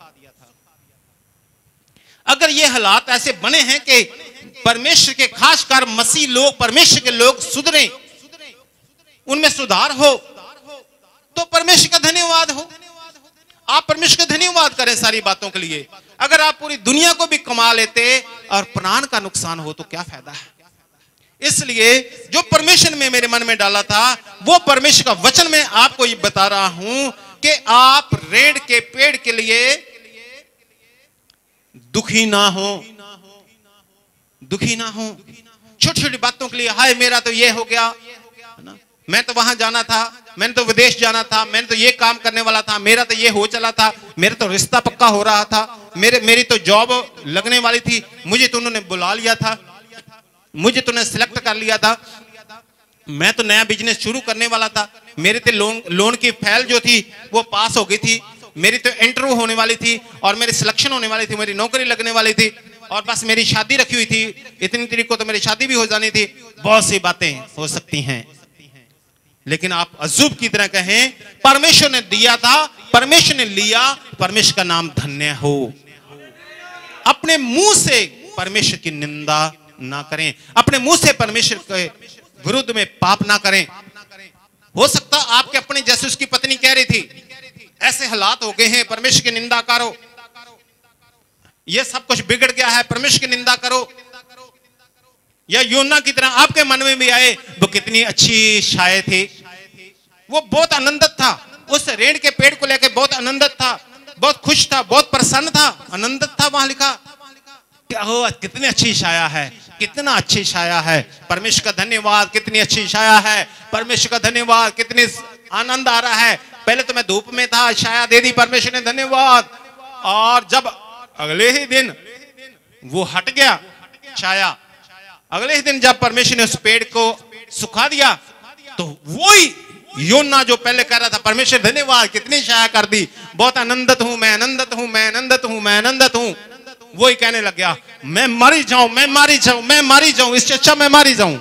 अगर ये हालात ऐसे बने हैं कि परमेश्वर के खासकर मसीह लोग, परमेश्वर के लोग सुधरे, उनमें सुधार हो, तो परमेश्वर का धन्यवाद हो। आप परमेश्वर का धन्यवाद करें सारी बातों के लिए। अगर आप पूरी दुनिया को भी कमा लेते और प्राण का नुकसान हो तो क्या फायदा है? इसलिए जो परमेश्वर ने मेरे मन में डाला था वो परमेश्वर का वचन में आपको ये बता रहा हूं कि आप रेड़ के पेड़ के लिए दुखी ना हो, दुखी ना हो। छोटी छोटी बातों के लिए हाय मेरा तो ये हो गया ना, मैं तो वहां जाना था, मैंने तो विदेश जाना था, मैंने तो ये काम करने वाला था, मेरा तो ये हो चला था, मेरा तो रिश्ता पक्का हो रहा था, मेरी तो जॉब लगने वाली थी, मुझे तो उन्होंने बुला लिया था, मुझे तो उन्होंने सिलेक्ट कर लिया था, मैं तो नया बिजनेस शुरू करने वाला था, मेरे तो लोन की फाइल जो थी वो पास हो गई थी, मेरी तो इंटरव्यू होने वाली थी और मेरी सिलेक्शन होने वाली थी, मेरी नौकरी लगने वाली थी और बस मेरी शादी रखी हुई थी, इतनी तारीख को तो मेरी शादी भी हो जानी थी। बहुत सी बातें हो सकती हैं, लेकिन आप अजूब की तरह कहें परमेश्वर ने दिया था, परमेश्वर ने लिया, परमेश्वर का नाम धन्य हो। अपने मुंह से परमेश्वर की निंदा ना करें, अपने मुंह से परमेश्वर के विरुद्ध में पाप ना करें। हो सकता आपके अपने जैसे उसकी पत्नी कह रही थी ऐसे हालात हो गए हैं, परमेश्वर की निंदा करो, ये सब कुछ बिगड़ गया है, परमेश्वर की निंदा करो। या योना की तरह आपके मन में भी आए वो कितनी अच्छी शायद थी, वो बहुत आनंदित था, उस रेड़ के पेड़ को लेकर बहुत आनंदित था, बहुत खुश था, बहुत प्रसन्न था, आनंदित था। वहां लिखा क्या हो कितनी अच्छी छाया है, कितना अच्छी छाया है, परमेश्वर का धन्यवाद, कितनी अच्छी छाया है, परमेश्वर का धन्यवाद, कितनी आनंद आ रहा है। पहले तो मैं धूप में था, छाया दे दी परमेश्वर ने, धन्यवाद। और जब अगले ही दिन वो हट गया छाया, अगले ही दिन जब परमेश्वर ने उस पेड़ को सुखा दिया तो वही योना जो पहले कह रहा था परमेश्वर धन्यवाद कितनी छाया कर दी, बहुत आनंदित हूं मैं, आनंदित हूं मैं, आनंदित हूं मैं, आनंदित हूं, वही कहने लग गया, मैं मारी जाऊं, मैं मारी जाऊं, मैं मारी जाऊं, इससे अच्छा मैं मारी जाऊं।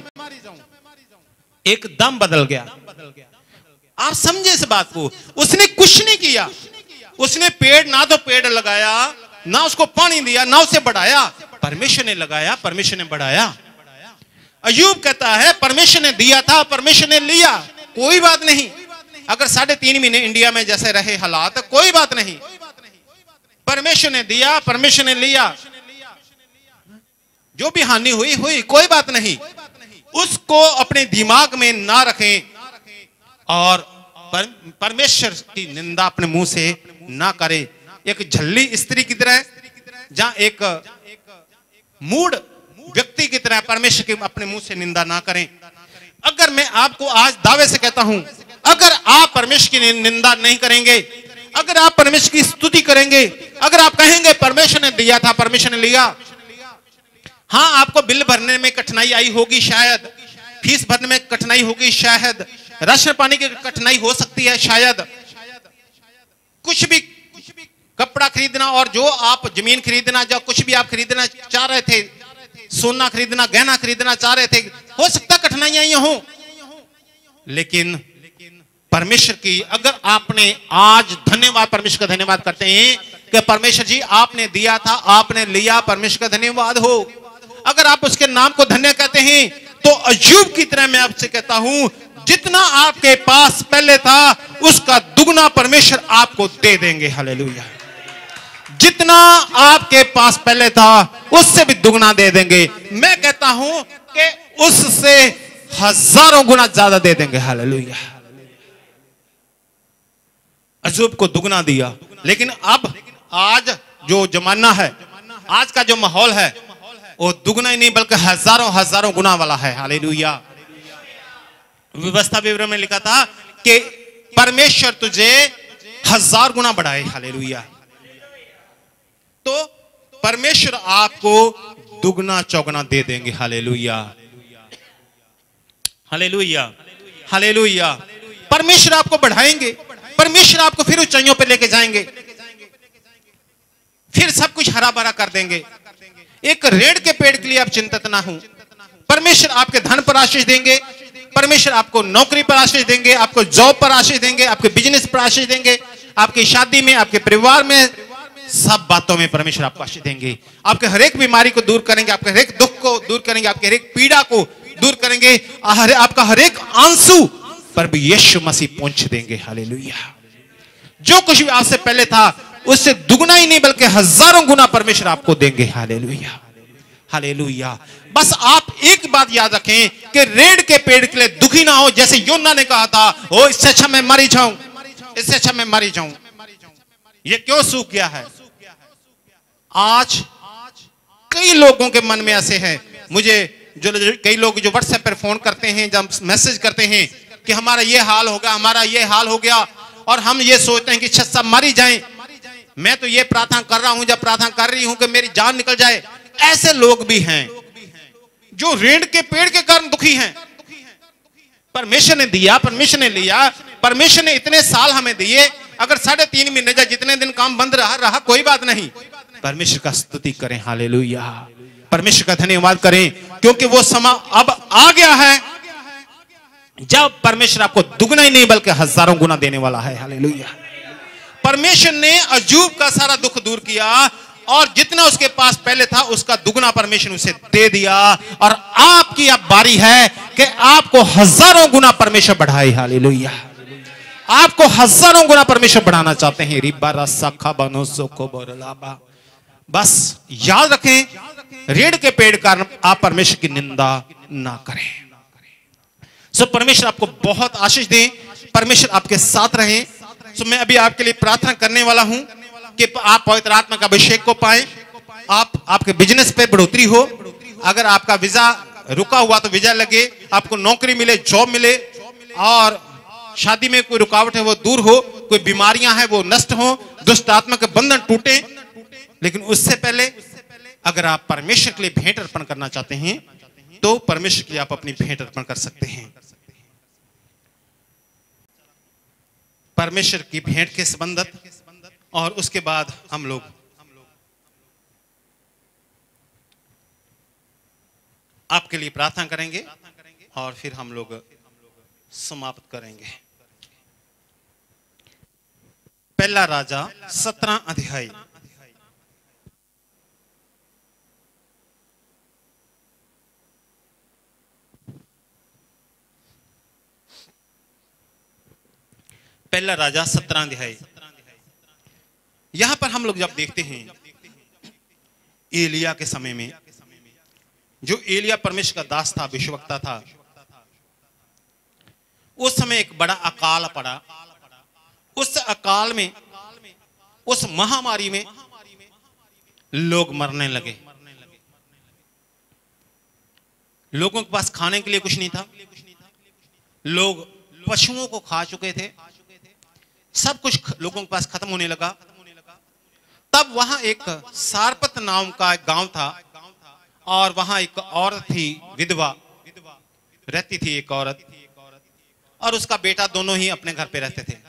एकदम बदल गया। आप समझे इस बात को? उसने कुछ नहीं किया, उसने पेड़ ना तो पेड़ लगाया, ना उसको पानी दिया, ना उसे बढ़ाया। परमेश्वर ने लगाया, परमेश्वर ने बढ़ाया। अय्यूब कहता है परमेश्वर ने दिया था, परमेश्वर ने लिया, कोई बात नहीं। अगर 3.5 महीने इंडिया में जैसे रहे हालात, कोई बात नहीं। परमेश्वर ने दिया, परमेश्वर ने लिया, जो भी हानि हुई हुई, कोई बात नहीं। उसको अपने दिमाग में ना रखें और परमेश्वर की निंदा अपने मुंह से ना करें। एक झल्ली स्त्री की तरह, जहां एक मूड व्यक्ति की तरह परमेश्वर की अपने मुंह से निंदा ना करें। अगर मैं आपको आज दावे से कहता हूं, अगर आप परमेश्वर की निंदा नहीं करेंगे, अगर आप परमेश्वर की स्तुति करेंगे, अगर आप कहेंगे परमेश्वर ने दिया था, परमेश्वर ने लिया। हां, आपको बिल भरने में कठिनाई आई होगी, शायद फीस भरने में कठिनाई होगी, शायद राशन पानी की कठिनाई हो सकती है, शायद कुछ भी कपड़ा खरीदना और जो आप जमीन खरीदना, जो कुछ भी आप खरीदना चाह रहे थे, सोना खरीदना, गहना खरीदना चाह रहे थे, हो सकता कठिनाइयां हो। लेकिन परमेश्वर की, अगर आपने आज धन्यवाद, परमेश्वर का धन्यवाद करते हैं कि परमेश्वर जी आपने दिया था, आपने लिया, परमेश्वर का धन्यवाद हो। अगर आप उसके नाम को धन्य कहते हैं, तो अय्यूब की तरह मैं आपसे कहता हूं, जितना आपके पास पहले था उसका दुगना परमेश्वर आपको दे देंगे। हालेलुया। जितना आपके पास पहले था उससे भी दुगना दे देंगे। मैं कहता हूं कि उससे हजारों गुना ज्यादा दे देंगे। हालेलुया। अय्यूब को दुगना दिया, लेकिन अब आज जो जमाना है, आज का जो माहौल है, वो दुगना ही नहीं बल्कि हजारों हजारों गुना वाला है। हालेलुया। व्यवस्था विवरण में लिखा था कि परमेश्वर तुझे 1000 गुना बढ़ाए। हालेलुया। तो परमेश्वर आपको दुगना चौगुना दे देंगे। Hallelujah, hallelujah, hallelujah. परमेश्वर आपको बढ़ाएंगे, परमेश्वर आपको फिर ऊंचाइयों पर लेके जाएंगे, फिर सब कुछ हरा भरा कर देंगे। एक रेड़ के पेड़ के लिए आप चिंतित ना हो। परमेश्वर आपके धन पर आशीष देंगे, परमेश्वर आपको नौकरी पर आशीष देंगे, आपको जॉब पर आशीष देंगे, आपके बिजनेस पर आशीष देंगे, आपकी शादी में, आपके परिवार में, सब बातों में परमेश्वर आपको आशीष देंगे। आपके हर एक बीमारी को दूर करेंगे, आपके हर एक दुख को दूर करेंगे, आपके हर एक पीड़ा को दूर करेंगे, आपका हर एक आंसू पर भी यीशु मसीह पहुंच देंगे। हालेलुया। जो कुछ भी आपसे पहले था उससे दुगना ही नहीं बल्कि हजारों गुना परमेश्वर आपको देंगे। Hallelujah, hallelujah. बस आप एक बात याद रखें कि रेड़ के पेड़ के लिए दुखी ना हो, जैसे योना ने कहा था, ओ इससे अच्छा मैं मरी जाऊं, इससे अच्छा मैं मरी जाऊं। ये क्यों सूख गया है? आज कई लोगों के मन में ऐसे है, मुझे जो कई लोग जो व्हाट्सएप पर फोन करते हैं, जब मैसेज करते हैं कि हमारा ये हाल होगा, हमारा ये हाल हो गया, और हम ये सोचते हैं कि सब मरी जाएं। मैं तो ये प्रार्थना कर रहा हूं, जब प्रार्थना कर रही हूं कि मेरी जान निकल जाए। ऐसे लोग भी हैं जो रेड़ के पेड़ के कारण दुखी हैं। परमेश्वर ने दिया, परमेश्वर ने लिया, परमेश्वर ने इतने साल हमें दिए। अगर 3.5 महीने या जितने दिन काम बंद रहा कोई बात नहीं, परमेश्वर का स्तुति करें। हालेलुया। परमेश्वर का धन्यवाद करें, क्योंकि वो समय अब आ गया है जब परमेश्वर आपको दुगना ही नहीं बल्कि हजारों गुना देने वाला है। हालेलुया। परमेश्वर ने अय्यूब का सारा दुख दूर किया और जितना उसके पास पहले था उसका दुगना परमेश्वर उसे दे दिया। और आपकी अब बारी है कि आपको हजारों गुना परमेश्वर बढ़ाए। हालेलुया। आपको हजारों गुना परमेश्वर बढ़ाना चाहते हैं। रिब्बा रस्सा बनो सोको बोरलाबा। बस याद रखें, रेड़ के पेड़ कारण आप परमेश्वर की निंदा ना करें। सो परमेश्वर आपको बहुत आशीष दे, परमेश्वर आपके साथ रहे। सो मैं अभी आपके लिए प्रार्थना करने वाला हूं कि आप पवित्र आत्मा का अभिषेक को पाएं, आपके बिजनेस पे बढ़ोतरी हो। अगर आपका वीजा रुका हुआ तो वीजा लगे, आपको नौकरी मिले, जॉब मिले, और शादी में कोई रुकावट है वो दूर हो, कोई बीमारियां हैं वो नष्ट हो, दुष्ट आत्मा के बंधन टूटे। लेकिन उससे पहले अगर आप परमेश्वर के लिए भेंट अर्पण करना चाहते हैं तो परमेश्वर के लिए आप अपनी भेंट अर्पण कर सकते हैं। परमेश्वर की भेंट के संबंधित, और उसके बाद हम लोग आपके लिए प्रार्थना करेंगे और फिर हम लोग समाप्त करेंगे। पहला राजा 17 अध्याय। पहला राजा 17 अध्याय। यहां पर हम लोग जब देखते हैं एलिया के समय में, जो एलिया परमेश्वर का दास था, भविष्यवक्ता था, उस समय एक बड़ा अकाल पड़ा। उस अकाल में, उस महामारी में लोग मरने लगे। लोगों के पास खाने के लिए कुछ नहीं था, लोग पशुओं को खा चुके थे, सब कुछ लोगों के पास खत्म होने लगा। तब वहां एक सारपत नाम का एक गांव था और वहां एक औरत थी, विधवा रहती थी, एक औरत और उसका बेटा, दोनों ही अपने घर पे रहते थे।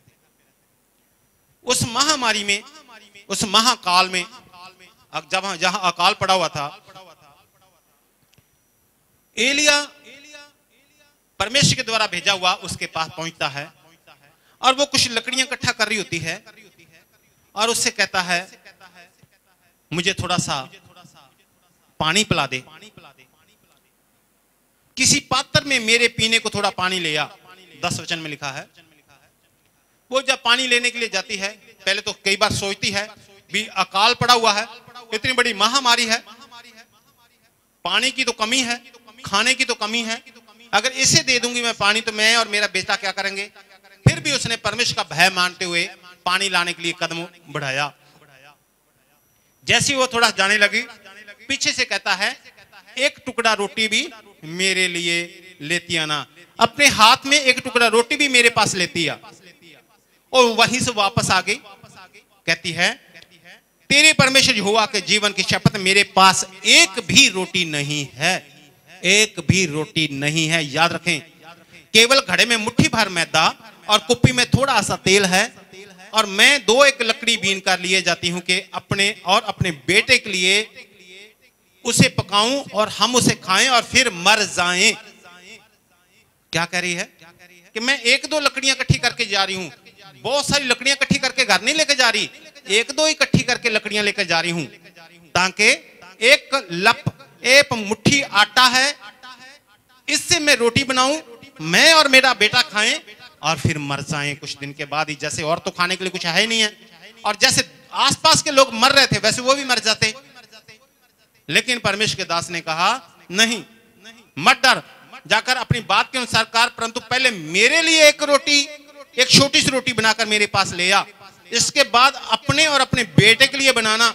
उस महामारी में, उस महाकाल में, जब जहां अकाल पड़ा हुआ था, एलिया परमेश्वर के द्वारा भेजा हुआ उसके पास पहुंचता है और वो कुछ लकड़ियां इकट्ठा कर रही होती है और उससे कहता है, मुझे थोड़ा सा पानी पिला दे, किसी पात्र में मेरे पीने को थोड़ा पानी ले आ। 10 वचन में लिखा है। वो जब पानी लेने के लिए जाती है, पहले तो कई बार सोचती है भी अकाल पड़ा हुआ है, इतनी बड़ी महामारी है, पानी की तो कमी है, खाने की तो कमी है, अगर इसे दे दूंगी मैं पानी तो मैं और मेरा बेटा क्या करेंगे। फिर भी उसने परमेश्वर का भय मानते हुए पानी लाने के लिए कदम बढ़ाया। जैसे वो थोड़ा जाने लगी, पीछे से कहता है, एक टुकड़ा रोटी भी मेरे लिए लेती आना। अपने हाथ में एक टुकड़ा रोटी भी मेरे पास लेती आ। और वहीं से वापस आ गई, कहती है, तेरे परमेश्वर यहोवा के जीवन की शपथ, मेरे पास एक भी रोटी नहीं है, एक भी रोटी नहीं है। याद रखें, केवल घड़े में मुट्ठी भर मैदा और कुप्पी में थोड़ा सा तेल है और मैं 2-1 लकड़ी बीन कर लिए जाती हूं कि अपने और अपने बेटे के लिए उसे पकाऊं और हम उसे खाएं और फिर मर जाएं। क्या कह रही है कि मैं 1-2 लकड़ियां इकट्ठी करके जा रही हूं, बहुत सारी लकड़ियां इकट्ठी करके घर नहीं लेके जा रही, 1-2 इकट्ठी करके लकड़ियां लेकर जा रही हूं ताकि एक मुट्ठी आटा है, इससे मैं रोटी बनाऊं, मैं और मेरा बेटा खाएं और फिर मर जाएं कुछ दिन के बाद ही। जैसे और तो खाने के लिए कुछ है ही नहीं है और जैसे आसपास के लोग मर रहे थे वैसे वो भी मर जाते। लेकिन परमेश्वर के दास ने कहा, नहीं, मत डर, जाकर अपनी बात के अनुसार कर, परंतु पहले मेरे लिए एक रोटी, एक छोटी सी रोटी बनाकर मेरे पास ले आ, इसके बाद अपने और अपने बेटे के लिए बनाना।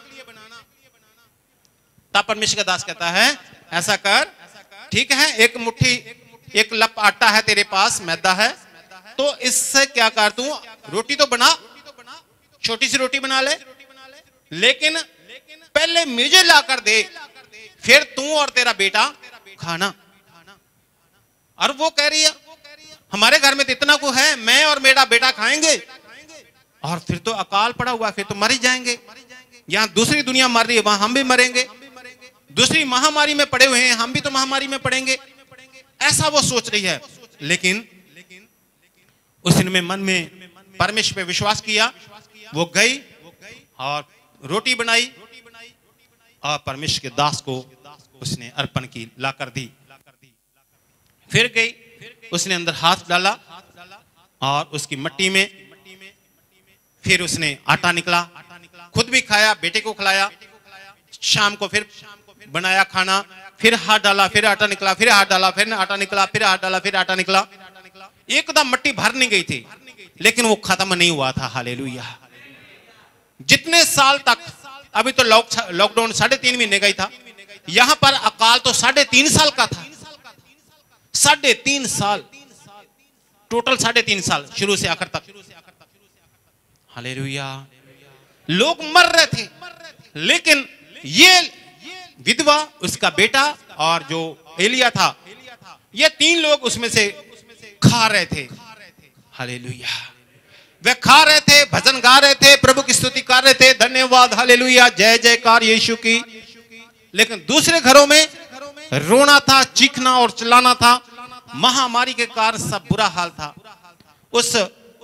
तब परमेश्वर का दास कहता है, ऐसा कर, ठीक है, एक मुट्ठी, एक लप आटा है तेरे पास, मैदा है, तो इससे क्या कर, तू रोटी तो बना, छोटी सी रोटी बना ले, लेकिन पहले मुझे ला कर दे, फिर तू और तेरा बेटा खाना। और वो कह रही है, हमारे घर में तो इतना को है, मैं और मेरा बेटा खाएंगे और फिर तो अकाल पड़ा हुआ, फिर तो मर ही जाएंगे। यहां दूसरी दुनिया मर रही है, वहां हम भी मरेंगे, दूसरी महामारी में पड़े हुए हैं, हम भी तो महामारी में पड़ेंगे, ऐसा वो सोच रही है। लेकिन उसने मन में परमेश्वर पे विश्वास किया, वो गई और रोटी बनाई और परमेश्वर के दास को उसने अर्पण की, लाकर दी। फिर गई, उसने अंदर हाथ डाला और उसकी मट्टी में फिर उसने आटा निकला, खुद भी खाया, बेटे को खिलाया, शाम को फिर बनाया खाना, फिर हाथ डाला, फिर आटा निकला, फिर हाथ डाला, फिर आटा निकला, फिर हाथ डाला, फिर आटा निकला। एकदम मट्टी भर नहीं गई थी, लेकिन वो खत्म नहीं हुआ था। हालेलुया। जितने साल तक, अभी तो लॉकडाउन 3.5 महीने का ही था, यहां पर अकाल तो 3.5 साल का था। 3.5 साल, टोटल 3.5 साल, शुरू से आखिर तक। हालेलुया। लोग मर रहे थे, लेकिन ये विधवा, उसका बेटा और जो एलिया था, ये 3 लोग उसमें से खा रहे थे। हालेलुया। वे खा रहे थे, भजन गा रहे थे, प्रभु की स्तुति कर रहे थे, धन्यवाद, हालेलुया, जय जयकार यीशु की। लेकिन दूसरे घरों में रोना था, चीखना और चिल्लाना था। महामारी के कारण सब बुरा हाल था। उस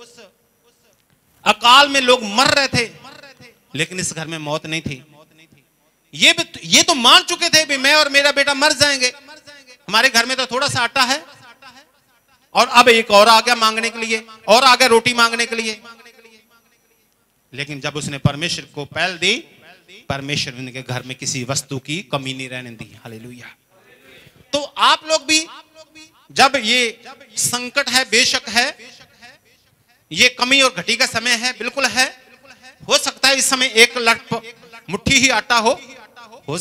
अकाल में लोग मर रहे थे, लेकिन इस घर में मौत नहीं थी। ये तो मान चुके थे भी मैं और मेरा बेटा मर जाएंगे, हमारे घर में तो थोड़ा सा आटा है, और अब एक और आ गया मांगने के लिए, और आ गया रोटी मांगने के लिए। लेकिन जब उसने परमेश्वर को पहल दी, परमेश्वर उनके घर में किसी वस्तु की कमी नहीं रहने दी। हालेलुया। तो आप लोग भी जब ये संकट है, बेशक है, ये कमी और घटी का समय है, बिल्कुल है। हो सकता है इस समय एक मुट्ठी ही आटा हो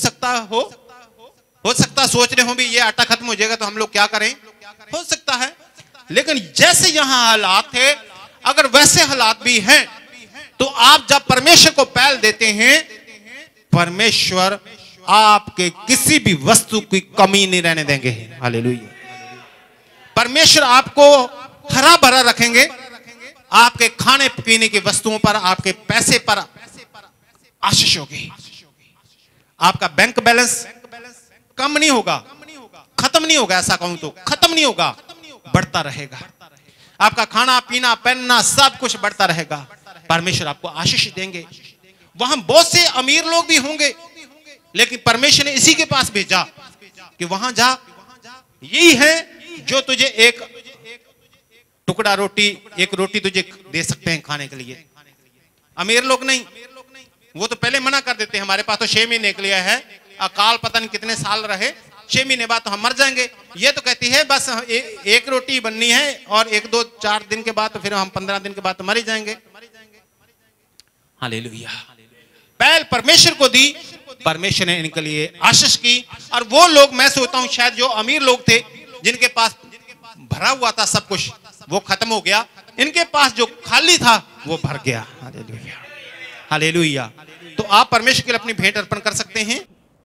सकता सोच रहे हो भी ये आटा खत्म हो जाएगा तो हम लोग क्या करें, हो सकता है। लेकिन जैसे यहां हालात थे, अगर वैसे हालात भी हैं, तो आप जब परमेश्वर को पहल देते हैं, परमेश्वर आपके किसी भी वस्तु की कमी नहीं रहने देंगे। हालेलुया। परमेश्वर आपको हरा भरा रखेंगे, आपके खाने पीने की वस्तुओं पर, आपके पैसे पर आशीष होगी। आपका बैंक बैलेंस कम नहीं होगा, खत्म नहीं होगा, ऐसा कहूं तो खत्म नहीं होगा, बढ़ता रहेगा। आपका खाना पीना पहनना सब कुछ बढ़ता रहेगा। परमेश्वर आपको आशीष देंगे। वहां बहुत से अमीर लोग भी होंगे, लेकिन परमेश्वर ने इसी के पास भेजा कि वहां जा, यही है जो तुझे एक टुकड़ा रोटी, एक रोटी तुझे दे सकते हैं खाने के लिए। अमीर लोग नहीं, वो तो पहले मना कर देते हैं, हमारे पास तो 6 महीने के लिए है, अकाल पता नहीं कितने साल रहे, 6 महीने बाद तो हम मर जाएंगे। ये तो कहती है बस एक रोटी बननी है, और 1-2-4 दिन के बाद तो फिर हम 15 दिन के बाद तो मर ही जाएंगे। हालेलुया। पहल परमेश्वर को दी, परमेश्वर ने इनके लिए आशीष की। और वो लोग, मैं सोचता हूं शायद जो अमीर लोग थे, जिनके पास भरा हुआ था सब कुछ, वो खत्म हो गया। इनके पास जो खाली था वो भर गया। Hallelujah, hallelujah. तो आप परमेश्वर के लिए अपनी भेंट अर्पण कर सकते हैं।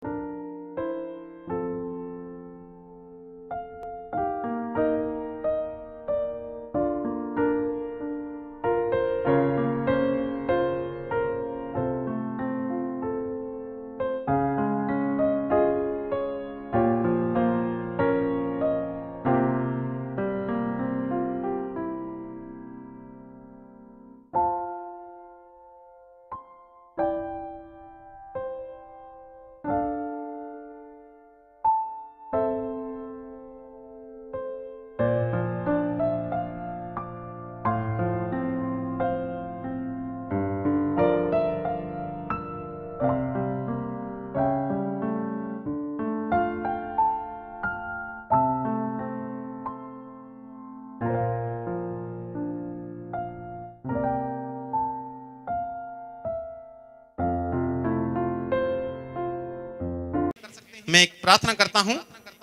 मैं एक प्रार्थना करता हूं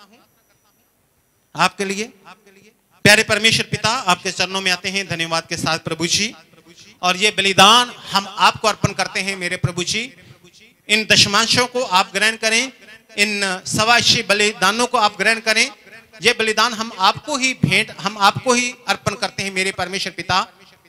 आपके लिए। प्यारे परमेश्वर पिता, आपके चरणों में आते हैं धन्यवाद के साथ प्रभु जी, और ये बलिदान हम आपको अर्पण करते हैं मेरे प्रभु जी। इन दशमांशों को आप ग्रहण करें, इन सवाशी बलिदानों को आप ग्रहण करें। ये बलिदान हम आपको ही भेंट, हम आपको ही अर्पण करते हैं मेरे परमेश्वर पिता।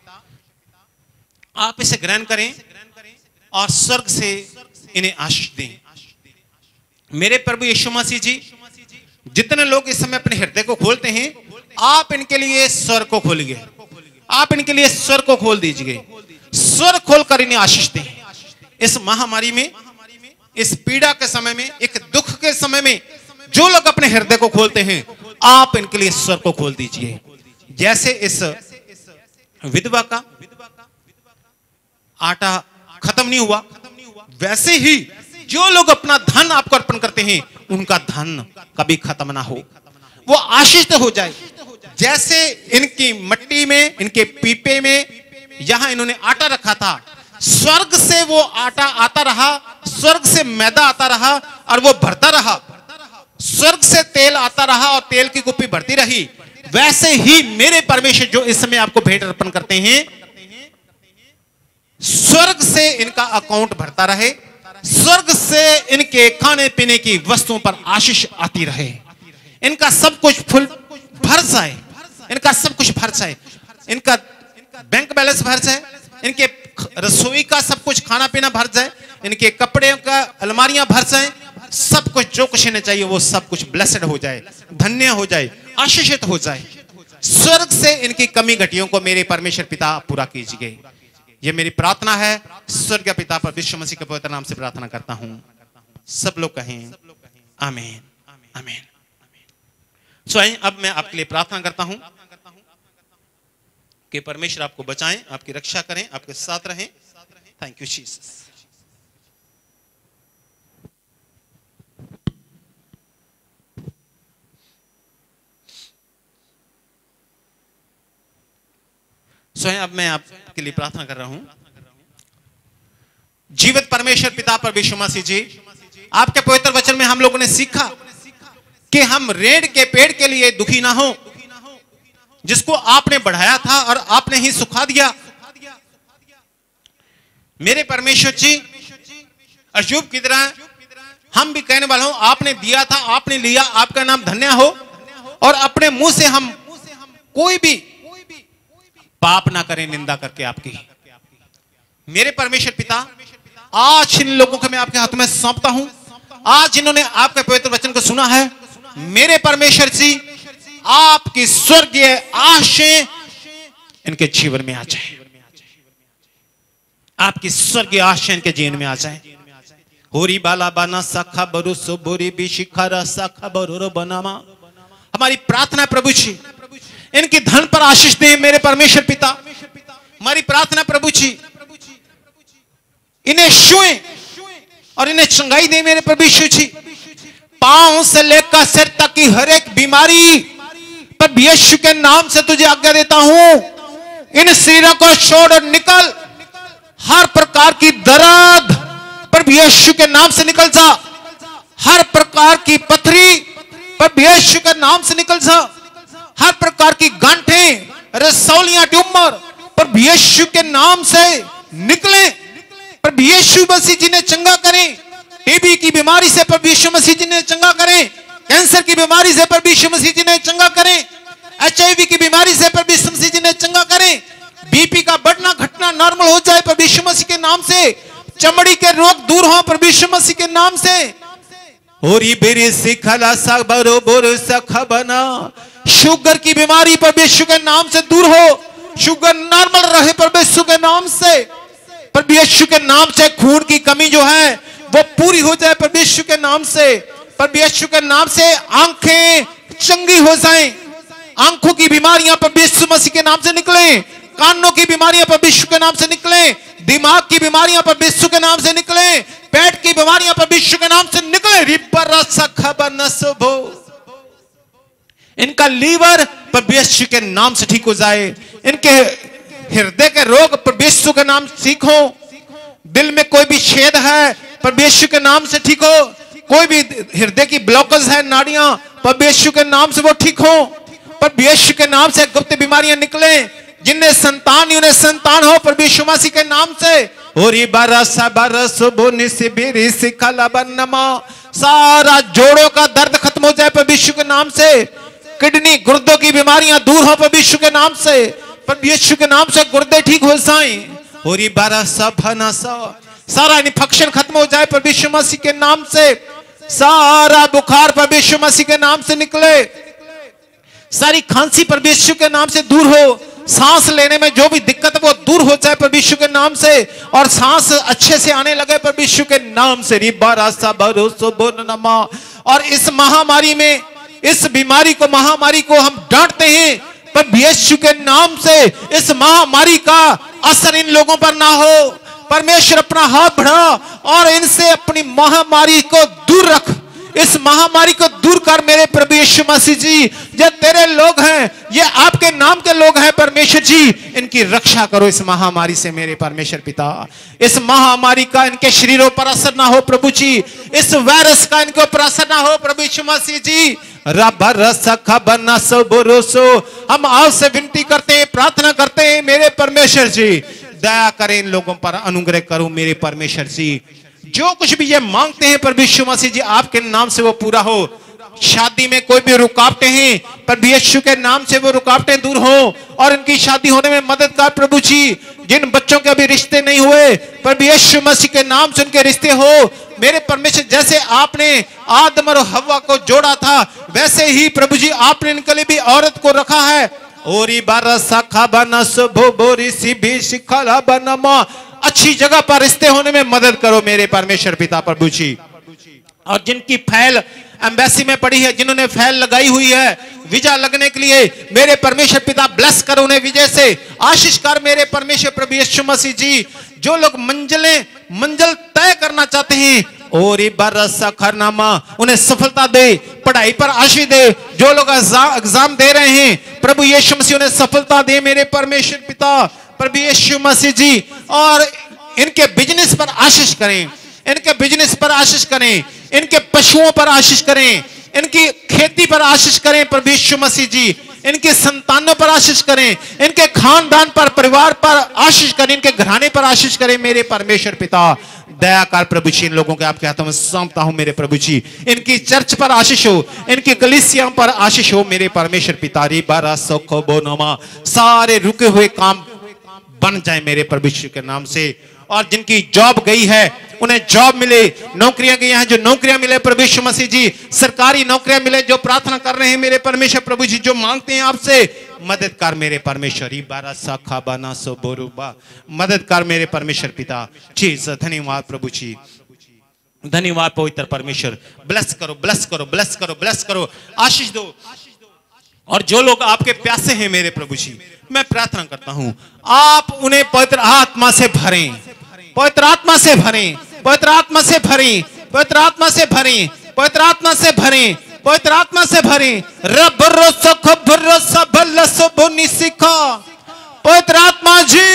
आप इसे ग्रहण करें और स्वर्ग से इन्हें आशीष दें। मेरे प्रभु यीशु मसीह जी, जितने लोग इस समय अपने हृदय को खोलते हैं, आप इनके लिए स्वर्ग को खोलिए, आप इनके लिए स्वर्ग को खोल दीजिए। स्वर्ग खोलकर इन्हें आशीष दें। इस महामारी में, इस पीड़ा के समय में, एक दुख के समय में जो लोग अपने हृदय को खोलते हैं, आप इनके लिए स्वर्ग को खोल दीजिए। जैसे इस विधवा का आटा खत्म नहीं हुआ, वैसे ही जो लोग अपना धन आपको अर्पण करते हैं, उनका धन कभी खत्म ना हो, वो आशीष हो जाए। जैसे इनकी मट्टी में, इनके पीपे में यहां इन्होंने आटा रखा था, स्वर्ग से वो आटा आता रहा, स्वर्ग से मैदा आता रहा और वो भरता रहा, स्वर्ग से तेल आता रहा और तेल की कुप्पी भरती रही। वैसे ही मेरे परमेश्वर जो इस समय आपको भेंट अर्पण करते हैं, स्वर्ग से इनका अकाउंट भरता रहे, स्वर्ग से इनके खाने पीने की वस्तुओं पर आशीष आती रहे, इनका सब कुछ फुल भर जाए, इनका सब कुछ भर जाए, इनका बैंक बैलेंस भर जाए, इनके रसोई का सब कुछ खाना पीना भर जाए, इनके कपड़े का अलमारियां भर जाए, सब कुछ जो कुछ इन्हें चाहिए वो सब कुछ ब्लेस्ड हो जाए, धन्य हो जाए, आशीषित हो जाए। स्वर्ग से इनकी कमी घटियों को मेरे परमेश्वर पिता पूरा कीजिए। ये मेरी प्रार्थना है, स्वर्ग पिता पर यीशु मसीह के पवित्र नाम से प्रार्थना करता हूं। सब लोग कहें आमीन, आमीन। स्वयं अब मैं आपके लिए प्रार्थना करता हूं कि परमेश्वर आपको बचाएं, आपकी रक्षा करें, आपके साथ रहें। Thank you Jesus. स्वयं अब मैं आपके लिए प्रार्थना कर रहा हूं। जीवित परमेश्वर पिता पर यीशु मसीह जी, आपके पवित्र वचन में हम लोगों ने सीखा कि हम रेड़ के पेड़ के लिए दुखी ना हो, जिसको आपने बढ़ाया था और आपने ही सुखा दिया। मेरे परमेश्वर जी, अय्यूब की तरह हम भी कहने वाला हूं, आपने दिया था, आपने लिया, आपका नाम धन्य हो। और अपने मुंह से हम कोई भी पाप ना करें निंदा करके आपकी। मेरे परमेश्वर पिता, आज इन लोगों को मैं आपके हाथ में सौंपता हूं। आज इन्होंने आपके पवित्र वचन को सुना है, मेरे परमेश्वर जी, आपकी स्वर्गीय आशीष इनके जीवन में आ जाए, आपकी स्वर्गीय आशीष इनके जीवन में आ जाए। होरी बाला बाना साखा बरु सुबोरी भी शिखारा साखा बरु बनामा। हमारी प्रार्थना प्रभु जी, इनकी धन पर आशीष दें मेरे परमेश्वर पिता। हमारी प्रार्थना प्रभु जी, इन्हें छुएं और इन्हें चंगाई दें मेरे परमेश्वर जी। पांव से लेकर सिर तक की हर एक बीमारी पर यीशु के नाम से तुझे आज्ञा देता हूं, इन शरीरों को छोड़ और निकल। हर प्रकार की दर्द पर यीशु के नाम से निकल जा। हर प्रकार की पथरी पर यीशु के नाम से निकल जा। हर प्रकार की गांठें, रसौलियां, ट्यूमर पर यीशु के नाम से निकले। पर यीशु मसीह जी ने चंगा करें। टीबी की बीमारी से पर यीशु मसीह जी ने चंगा करें। कैंसर की बीमारी से पर यीशु मसीह जी ने चंगा करें। HIV की बीमारी से पर यीशु मसीह जी ने चंगा करें। बीपी का बढ़ना घटना नॉर्मल हो जाए पर यीशु मसीह के नाम से। चमड़ी के रोग दूर हो पर यीशु मसीह के नाम से। होरी बेरी सिखला सा बरो बोर सखा बना। शुगर की बीमारी पर यीशु के नाम से दूर हो, शुगर नॉर्मल रहे पर यीशु के नाम से। पर यीशु के नाम से खून की कमी जो है वो पूरी हो जाए पर यीशु के नाम से। पर यीशु के नाम से आंखें चंगी हो जाएं। आंखों की बीमारियां पर यीशु मसीह के नाम से निकलें। कानों की बीमारियां पर यीशु के नाम से निकलें। दिमाग की बीमारियां पर यीशु के नाम से निकलें। पेट की बीमारियां पर यीशु के नाम से निकले। रिपर खबर नसबो। इनका लीवर पर यीशु के नाम से ठीक हो जाए। इनके हृदय के रोग पर यीशु के नाम से ठीक हो। दिल में कोई भी छेद है पर यीशु के नाम से ठीक हो। कोई भी हृदय की ब्लॉकेज है, नाड़ियां, पर यीशु के नाम से वो ठीक हो। पर यीशु के नाम से गुप्त बीमारियां निकले। जिन्हें संतान उन्हें संतान हो पर यीशु मसीह के नाम से। होरी बारसा बारस बोनी सिबिरी सिखला बनमा। सारा जोड़ों का दर्द खत्म हो जाए पर यीशु के नाम से। किडनी गुर्दों की बीमारियां दूर हो पर यीशु के नाम से। पर यीशु के नाम से गुर्दे ठीक हो जाएं। होरी बारसा भनसा। सारा इन्फेक्शन खत्म हो जाए पर यीशु मसीह के नाम से। सारा बुखार पर यीशु मसीह के नाम से निकले। सारी खांसी पर यीशु के नाम से दूर हो। सांस लेने में जो भी दिक्कत वो दूर हो जाए पर यीशु के नाम से। और सांस अच्छे से आने लगे पर यीशु के नाम से। और इस महामारी में, इस बीमारी को, महामारी को हम डांटते हैं पर यीशु के नाम से इस महामारी का असर इन लोगों पर ना हो। परमेश्वर अपना हाथ बढ़ा और इनसे अपनी महामारी को दूर रख। इस महामारी को दूर कर मेरे प्रभु यीशु मसीह जी। जो तेरे लोग हैं, ये आपके नाम के लोग हैं परमेश्वर जी, इनकी रक्षा करो इस महामारी से मेरे परमेश्वर पिता। इस महामारी का इनके शरीरों पर असर ना हो प्रभु जी। इस वायरस का इनके ऊपर असर ना हो प्रभु यीशु मसीह जी। हम आपसे विनती करते हैं, प्रार्थना करते हैं मेरे परमेश्वर जी, दया करें इन लोगों पर, अनुग्रह करो मेरे परमेश्वर जी। जो कुछ भी ये मांगते हैं पर यीशु मसीह जी आपके नाम से वो पूरा हो। शादी में कोई भी रुकावटें हैं, प्रभु यीशु के नाम से वो रुकावटें दूर हो और इनकी शादी होने में मदद कर प्रभु जी। जिन बच्चों के अभी रिश्ते नहीं हुए, प्रभु यीशु मसीह के नाम से उनके रिश्ते हो मेरे परमेश्वर। जैसे आपने आदम और हव्वा को जोड़ा था, वैसे ही प्रभु जी आपने इनके लिए भी औरत को रखा है। ओरी बारसा खाबाना सुबो बोरी सी भी शिखला बनमा, अच्छी जगह पर रिश्ते होने में मदद करो मेरे परमेश्वर पिता प्रभु जी। और जिनकी फाइल एम्बेसी में पड़ी है, जिन्होंने फाइल लगाई हुई है वीजा लगने के लिए, मेरे परमेश्वर पिता ब्लेस करो उन्हें विजय से, आशीष कर मेरे परमेश्वर प्रभु यीशु मसीह जी। जो लोग मंजिल तय करना चाहते हैं, और बरसा खरनामा, उन्हें सफलता दे, पढ़ाई पर आशीष दे। जो लोग एग्जाम दे रहे हैं, प्रभु यीशु मसीह उन्हें सफलता दे मेरे परमेश्वर पिता प्रभु यीशु मसीह जी। और इनके बिजनेस पर आशीष करें, इनके बिजनेस पर आशीष करें, इनके पशुओं पर आशीष करें, इनकी खेती पर आशीष करें प्रभु यीशु मसीह जी। इनके संतानों पर आशीष करें, इनके खानदान पर, परिवार पर आशीष करें, इनके घराने पर आशीष करें मेरे परमेश्वर पिता। दया कर प्रभु जी, इन लोगों के आपके हाथों में सौंपता हूं मेरे प्रभु जी। इनकी चर्च पर आशीष हो, इनकी कलीसिया पर आशीष हो मेरे परमेश्वर पिता। री बारा सोखो बोनमा, सारे रुके हुए काम बन जाए मेरे प्रभु जी के नाम से। और जिनकी जॉब गई है उन्हें जॉब मिले, नौकरियां गई हैं जो नौकरियां मिले प्रभु यीशु मसीह जी, सरकारी नौकरियां मिले। जो प्रार्थना कर रहे हैं मेरे परमेश्वर प्रभु जी, जो मांगते हैं आपसे, मदद कर मेरे परमेश्वर। बारा साखा बाना सो बोरुबा, मदद कर मेरे परमेश्वर पिता। चीज धन्यवाद प्रभु जी, धन्यवाद पवित्र परमेश्वर। ब्लेस करो, ब्लेस करो, ब्लेस करो, ब्लेस करो, आशीष दो। और जो लोग आपके प्यासे हैं मेरे प्रभु जी, मैं प्रार्थना करता हूं आप उन्हें पवित्र आत्मा से भरें, पवित्र आत्मा से भरें, पवित्र आत्मा से भरें, पवित्र आत्मा से भरें, पवित्र आत्मा से भरें, पवित्र आत्मा से भरें। रब रोसो खबर सबल सबोनी सिखा, पवित्र आत्मा जी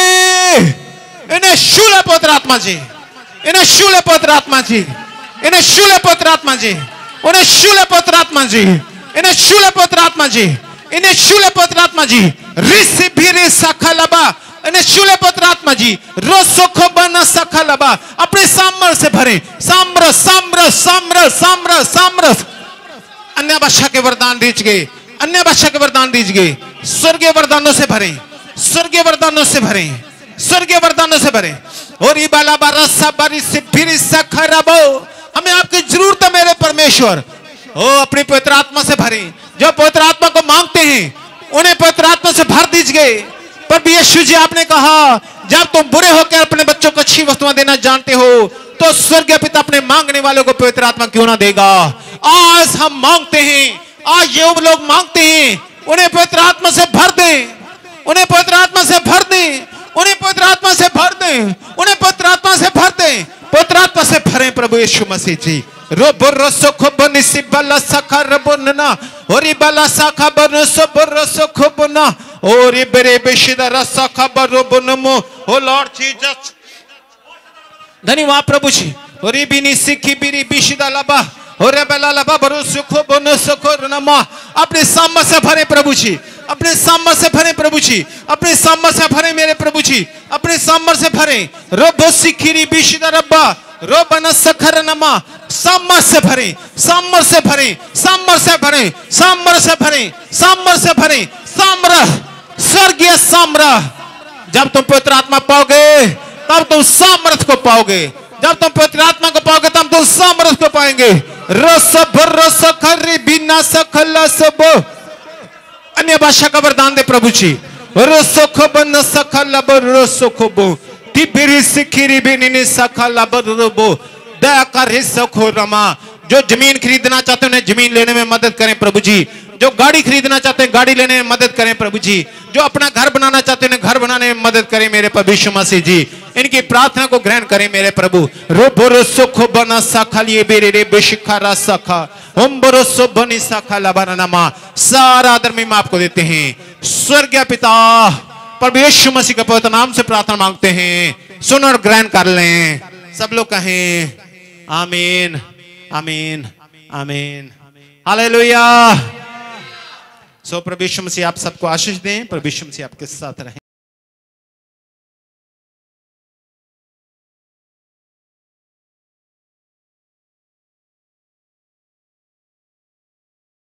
इन्हें शूले, पवित्र आत्मा जी इन्हें शूले, पवित्र आत्मा जी इन्हें शूले, पवित्र आत्मा जी उन्हें शूले, पवित्र आत्मा जी इन्हें शूले, पवित्र आत्मा जी इन्हें शूले, पवित्र आत्मा जी। ऋषि भी रे सखलबा, इन्हें शूले, पवित्र आत्मा जी। रोसोखो बना सखलबा, अपने सामर से भरें, सामर सामर सामर सामर सामर। अन्य भाषा के वरदान दीजिए, अन्य भाषा के वरदान दीजिए। स्वर्गीय वरदानों से भरें, स्वर्गीय वरदानों से भरें, स्वर्गीय वरदानों से भरें। और इबाला बारसा बारी से फिर सखरबो, हमें आपकी जरूरत है मेरे परमेश्वर। ओ अपनी पवित्र आत्मा से भरें। जो पवित्र आत्मा को मांगते हैं उन्हें पवित्र आत्मा से भर दीजिए। पर यीशु जी आपने कहा, जब तुम बुरे होकर अपने बच्चों को अच्छी वस्तुएं देना जानते हो, तो स्वर्गीय पिता अपने मांगने वालों को पवित्र आत्मा क्यों ना देगा। आज हम मांगते हैं, आज ये लोग मांगते हैं, उन्हें पवित्र आत्मा से भर दें, उन्हें पवित्र आत्मा से भर दें, उन्हें पवित्र आत्मा से भर दें, उन्हें पवित्र आत्मा से भर दें, पवित्र आत्मा से भरें प्रभु यीशु मसीह जी। रोबो रोसो खोबनी सिबला सखा रबोनना, ओरी बला सखा बरसो बरसो खोबना, ओरी बेरे बेशिदा रसा खबरो बनमो। ओ लॉर्ड जीसस, धन्यवाद प्रभु जी। ओरी बिनी सिखी बिरी बिशिदा लबा, ओरे बेला लबा बरसो खोबनो सखोरमा। अपने सामने से भरे प्रभु जी, अपने सामने से भरे प्रभु जी, अपने सामने से भरे मेरे प्रभु जी, अपने सामने से भरे। रोबो सिखीरी बिशिदा रब्बा, रोबना सखर नमा, सामर से भरे, सामर से भरे, सामर से भरे, सामर से भरे, सामर से भरे, सामर, स्वर्गीय सामर। जब तुम पवित्र आत्मा पाओगे तब तुम सामर्थ को पाओगे, जब तुम पवित्र आत्मा को पाओगे तब तुम सामर्थ को पाएंगे। रस भरस खरी बिना सखल सब, अन्य भाषा का वरदान दे प्रभु जी। रसोख बन सखल बरसोख बो, तिबिरी सिखिरी बिनी सखल बरबो। दया कर हिस्सो रमा। जो जमीन खरीदना चाहते हैं उन्हें जमीन लेने में मदद करें प्रभु जी। जो गाड़ी खरीदना चाहते हैं गाड़ी लेने में मदद करें प्रभु जी। जो अपना घर बनाना चाहते हैं घर बनाने में मदद करें मेरे प्रभु यीशु मसीह जी। इनकी प्रार्थना को ग्रहण करें मेरे प्रभु। रोबोरो सुखो बना सखा लिए बेरे रे बेशिखारा सखा उम्बरो सो बनी सखा लबनामा। सारा आदर में आपको देते हैं स्वर्गीय पिता, प्रभु यीशु मसीह के पवित्र नाम से प्रार्थना मांगते हैं, सुन और ग्रहण कर लें। सब लोग कहें आमीन, आमीन, आमीन, हालेलुया। सो प्रभु यीशु मसीह आप सबको आशीष दें, प्रभु यीशु मसीह आपके साथ रहें।